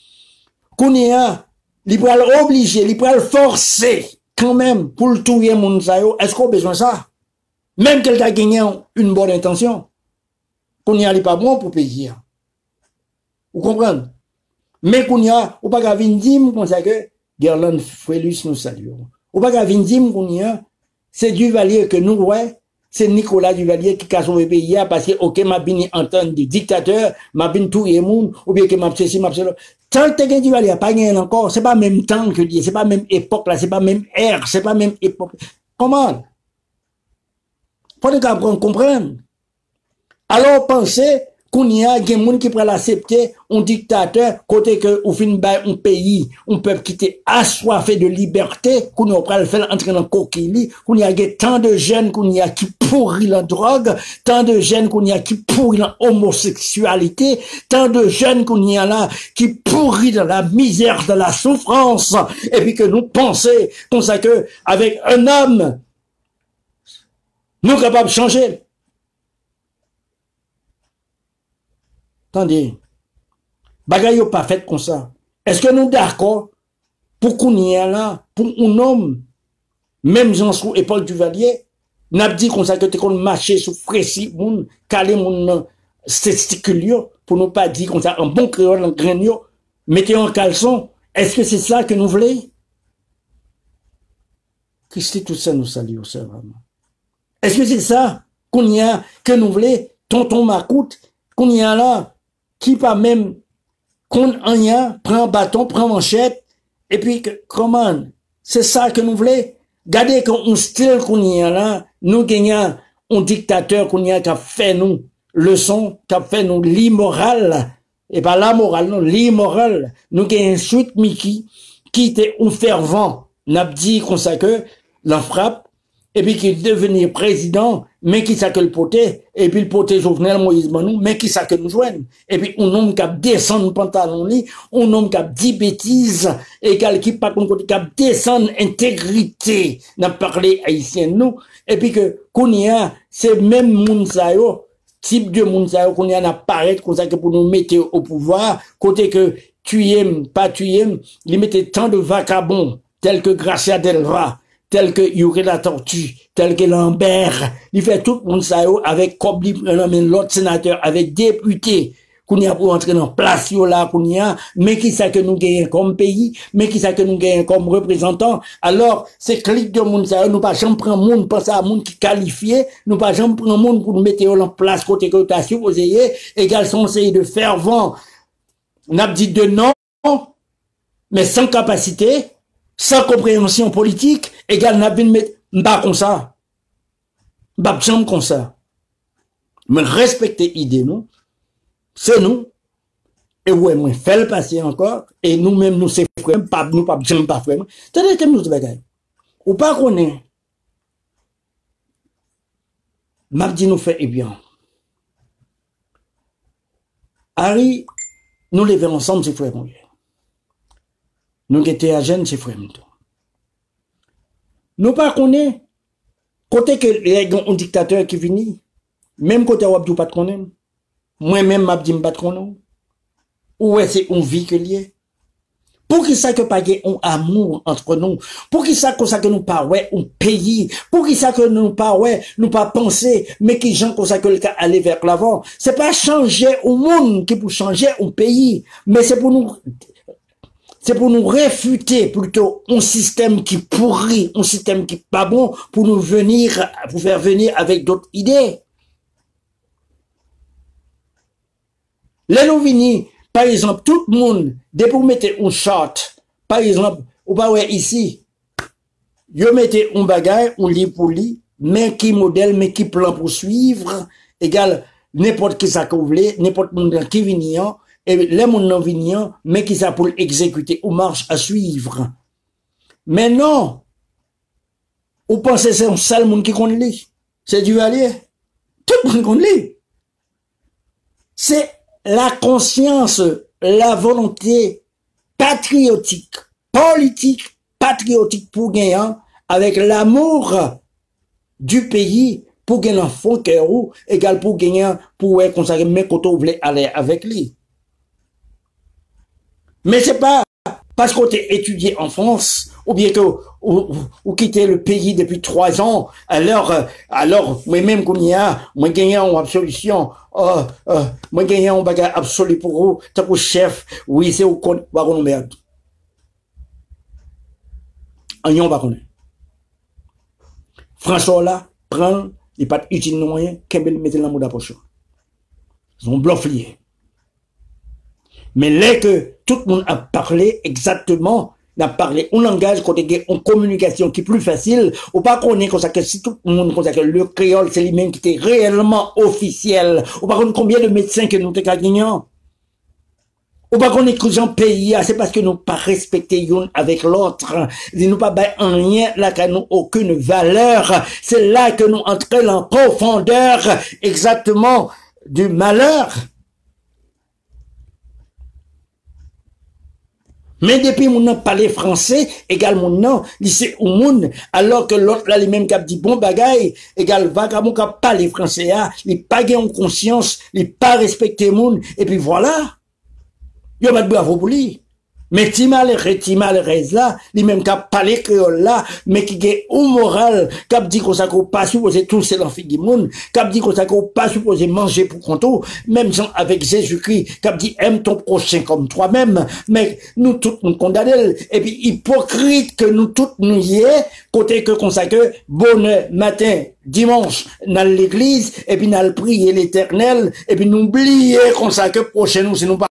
Kounia, il peut l'obliger, il peut le forcer, quand même, pour le touiller mon sayo, est-ce qu'on a besoin de ça? Même qu'elle t'a gagné une bonne intention, Kounia, il n'est pas bon pour payer. Vous comprenez? Mais Kounia, ou pas qu'à venir comme ça que, Gerland Frélus nous saluons. Ou pas qu'à venir qu'on y a, c'est Duvalier que nous, ouais, c'est Nicolas Duvalier qui a sauvé le pays parce que, ok, m'a bien entendu des dictateurs, m'a bien tout le monde, ou bien que m'a ceci, m'a cela. Tant que Duvalier pas gagné encore, c'est pas même temps que dit, c'est pas même époque là, c'est pas même ère, c'est pas même époque. Comment? Faut que comprendre. Alors, pensez, qu'on y a des gens qui pourraient l'accepter, un dictateur, côté que, au fin un pays, un peuple qui était assoiffé de liberté, qu'on y a le faire entrer dans le coquille, qu'on y a tant de jeunes qu'on y a qui pourrit la drogue, tant de jeunes qu'on y a qui pourrit la homosexualité, tant de jeunes qu'on y a là qui pourrit dans la misère, dans la souffrance, et puis que nous pensons comme ça que, avec un homme, nous sommes capables de changer. Attendez, bagay yo pas fait comme ça. Est-ce que nous d'accord pour qu'on y ait là, pour un homme, même Jean sous épaule du Valier, n'a dit qu'on s'est qu'on marché sous fréci, moun, calé mon testiculio, pour ne pas dire qu'on a un bon créole en grenio, mettez en caleçon. Est-ce que c'est ça que nous voulons? Christ, tout ça nous salue, c'est vraiment. Est-ce que c'est ça qu'on y a, que nous voulons, tonton Macoute, qu'on y a là, qui pas même, qu'on y a, prend bâton, prend manchette, et puis, comment, c'est ça que nous voulons? Regardez qu'on style qu'on y a là, nous gagnons un dictateur qu'on y a qui a fait nous leçon, qui a fait nous l'immoral, et pas la morale, non, l'immoral. Nous gagnons suite Mickey, qui était un fervent, n'a dit qu'on sait que, la frappe, et puis qui est devenu président, mais qui sait que le poté, et puis le poté Jovenel Moïse Manou, mais qui sait que nous joignent. Et puis, un homme qui a descendu pantalon li, un homme qui a dit bêtises, et qui pas contre, qui a descendu intégrité, n'a parlé haïtien nous, et puis que, qu'on y a, c'est même Mounsayo, type de Mounsayo, qu'on y a apparaît, qu'on sait que pour nous mettre au pouvoir, côté que, tu aimes, pas tu aimes, il mettait tant de vagabonds, tels que Gracia Delva, tel que Yuri la Tortue, tel que Lambert, il fait tout le monde ça avec Kobli, l'autre sénateur, avec députés, qu'on y a pour entrer dans place là, qu'on y a, mais qui ça que nous gagnons comme pays, mais qui ça que nous gagnons comme représentants. Alors, ces clics de monde ça, nous pas jamais prendre monde, penser à monde qui qualifié, nous pas jamais prendre monde pour nous mettre en place côté que t'as supposé, égal son série de fervent, n'a dit de non, mais sans capacité, sans compréhension politique, égal n'a bien mettre m'ba comme ça. M'ba jambe comme ça. Mais respecter idée nous, c'est nous. Et ouais, moi, fait le passer encore, et nous-mêmes, nous, c'est frère, pas, nous, pas, j'aime pas frère. Tenez, que nous, bagaille. Ou pas qu'on est. M'a dit nous fait, eh bien. Harry, nous levons ensemble, c'est frère, mon gars. Nous étions à Gênes, c'est frère. Nous pas connaît, côté que les un dictateur qui vient, même côté où Abdou pas de connaître, moi-même m'abdi pas de connaître, ou est-ce qu'on vit que lié? Pour qui ça que pas un amour entre nous? Pour qui ça que nous pas ouais un pays? Pour qui ça que nous pas ouais nous pas penser, mais qui gens comme ça que le cas aller vers l'avant? C'est pas changer au monde qui pour changer un pays, mais c'est pour nous réfuter plutôt un système qui pourrit, un système qui pas bon pour nous venir, pour faire venir avec d'autres idées. Là, nous venons, par exemple, tout le monde, dès pour mettre un charte, par exemple, ou pas ouais ici, vous mettez un bagage, un lit pour lit, mais qui modèle, mais qui plan pour suivre, égal, n'importe qui ça que vous voulez, n'importe qui vient, et les gens non vignants, mais qui ça pour exécuter ou marche à suivre. Mais non, vous pensez que c'est un seul monde qui compte lui. C'est du allié. Tout le monde compte lui. C'est la conscience, la volonté patriotique, politique, patriotique pour gagner, avec l'amour du pays, pour gagner un fond cœur, égal pour gagner, pour consacrer mes côtés, vous voulez aller avec lui. Mais c'est pas parce qu'on t'est étudié en France, ou bien que, ou quitter le pays depuis 3 ans, alors, moi-même, qu'on y a, moi, gagnant en absolution, moi, gagnant en bagage absolu pour vous, t'as pour chef, oui, c'est au compte, baron merde. En yon, baron. François là, prend, il pas utile non rien, qu'elle mette dans la poche. Ils ont bluffé. Mais là que tout le monde a parlé exactement, n'a parlé un langage, une communication qui est plus facile, ou pas qu'on est comme ça que si tout le monde comme que le créole c'est lui-même qui était réellement officiel, ou pas qu'on combien de médecins que nous t'es gagnants, ou pas qu'on est que gens pays, c'est parce que nous pas respecté l'un avec l'autre, nous pas un rien là qu'à nous aucune valeur, c'est là que nous entrons en profondeur exactement du malheur. Mais depuis mon nom parler français, égal mon nom, lycée au monde, alors que l'autre là, les mêmes qui a dit bon bagaille, égal vagabond qui a parlé français, il pas en conscience, il pas respecté le monde, et puis voilà. Il y a pas de bravo pour lui. Mais ti malheureux là, lui même qui a parlé créole là, mais qui est un moral, qui a dit qu'on ça qu'on pas supposé tousser dans fille du monde, qui a dit qu'on ça qu'on pas supposé manger pour conto, même avec Jésus-Christ, qui a dit aime ton prochain comme toi-même, mais nous tous nous condamnons, et puis hypocrite que nous tous nous y est, côté que consacre, bonne matin, dimanche, dans l'église, et puis nous prier l'éternel, et puis nous oublier consacre prochain nous, si nous pas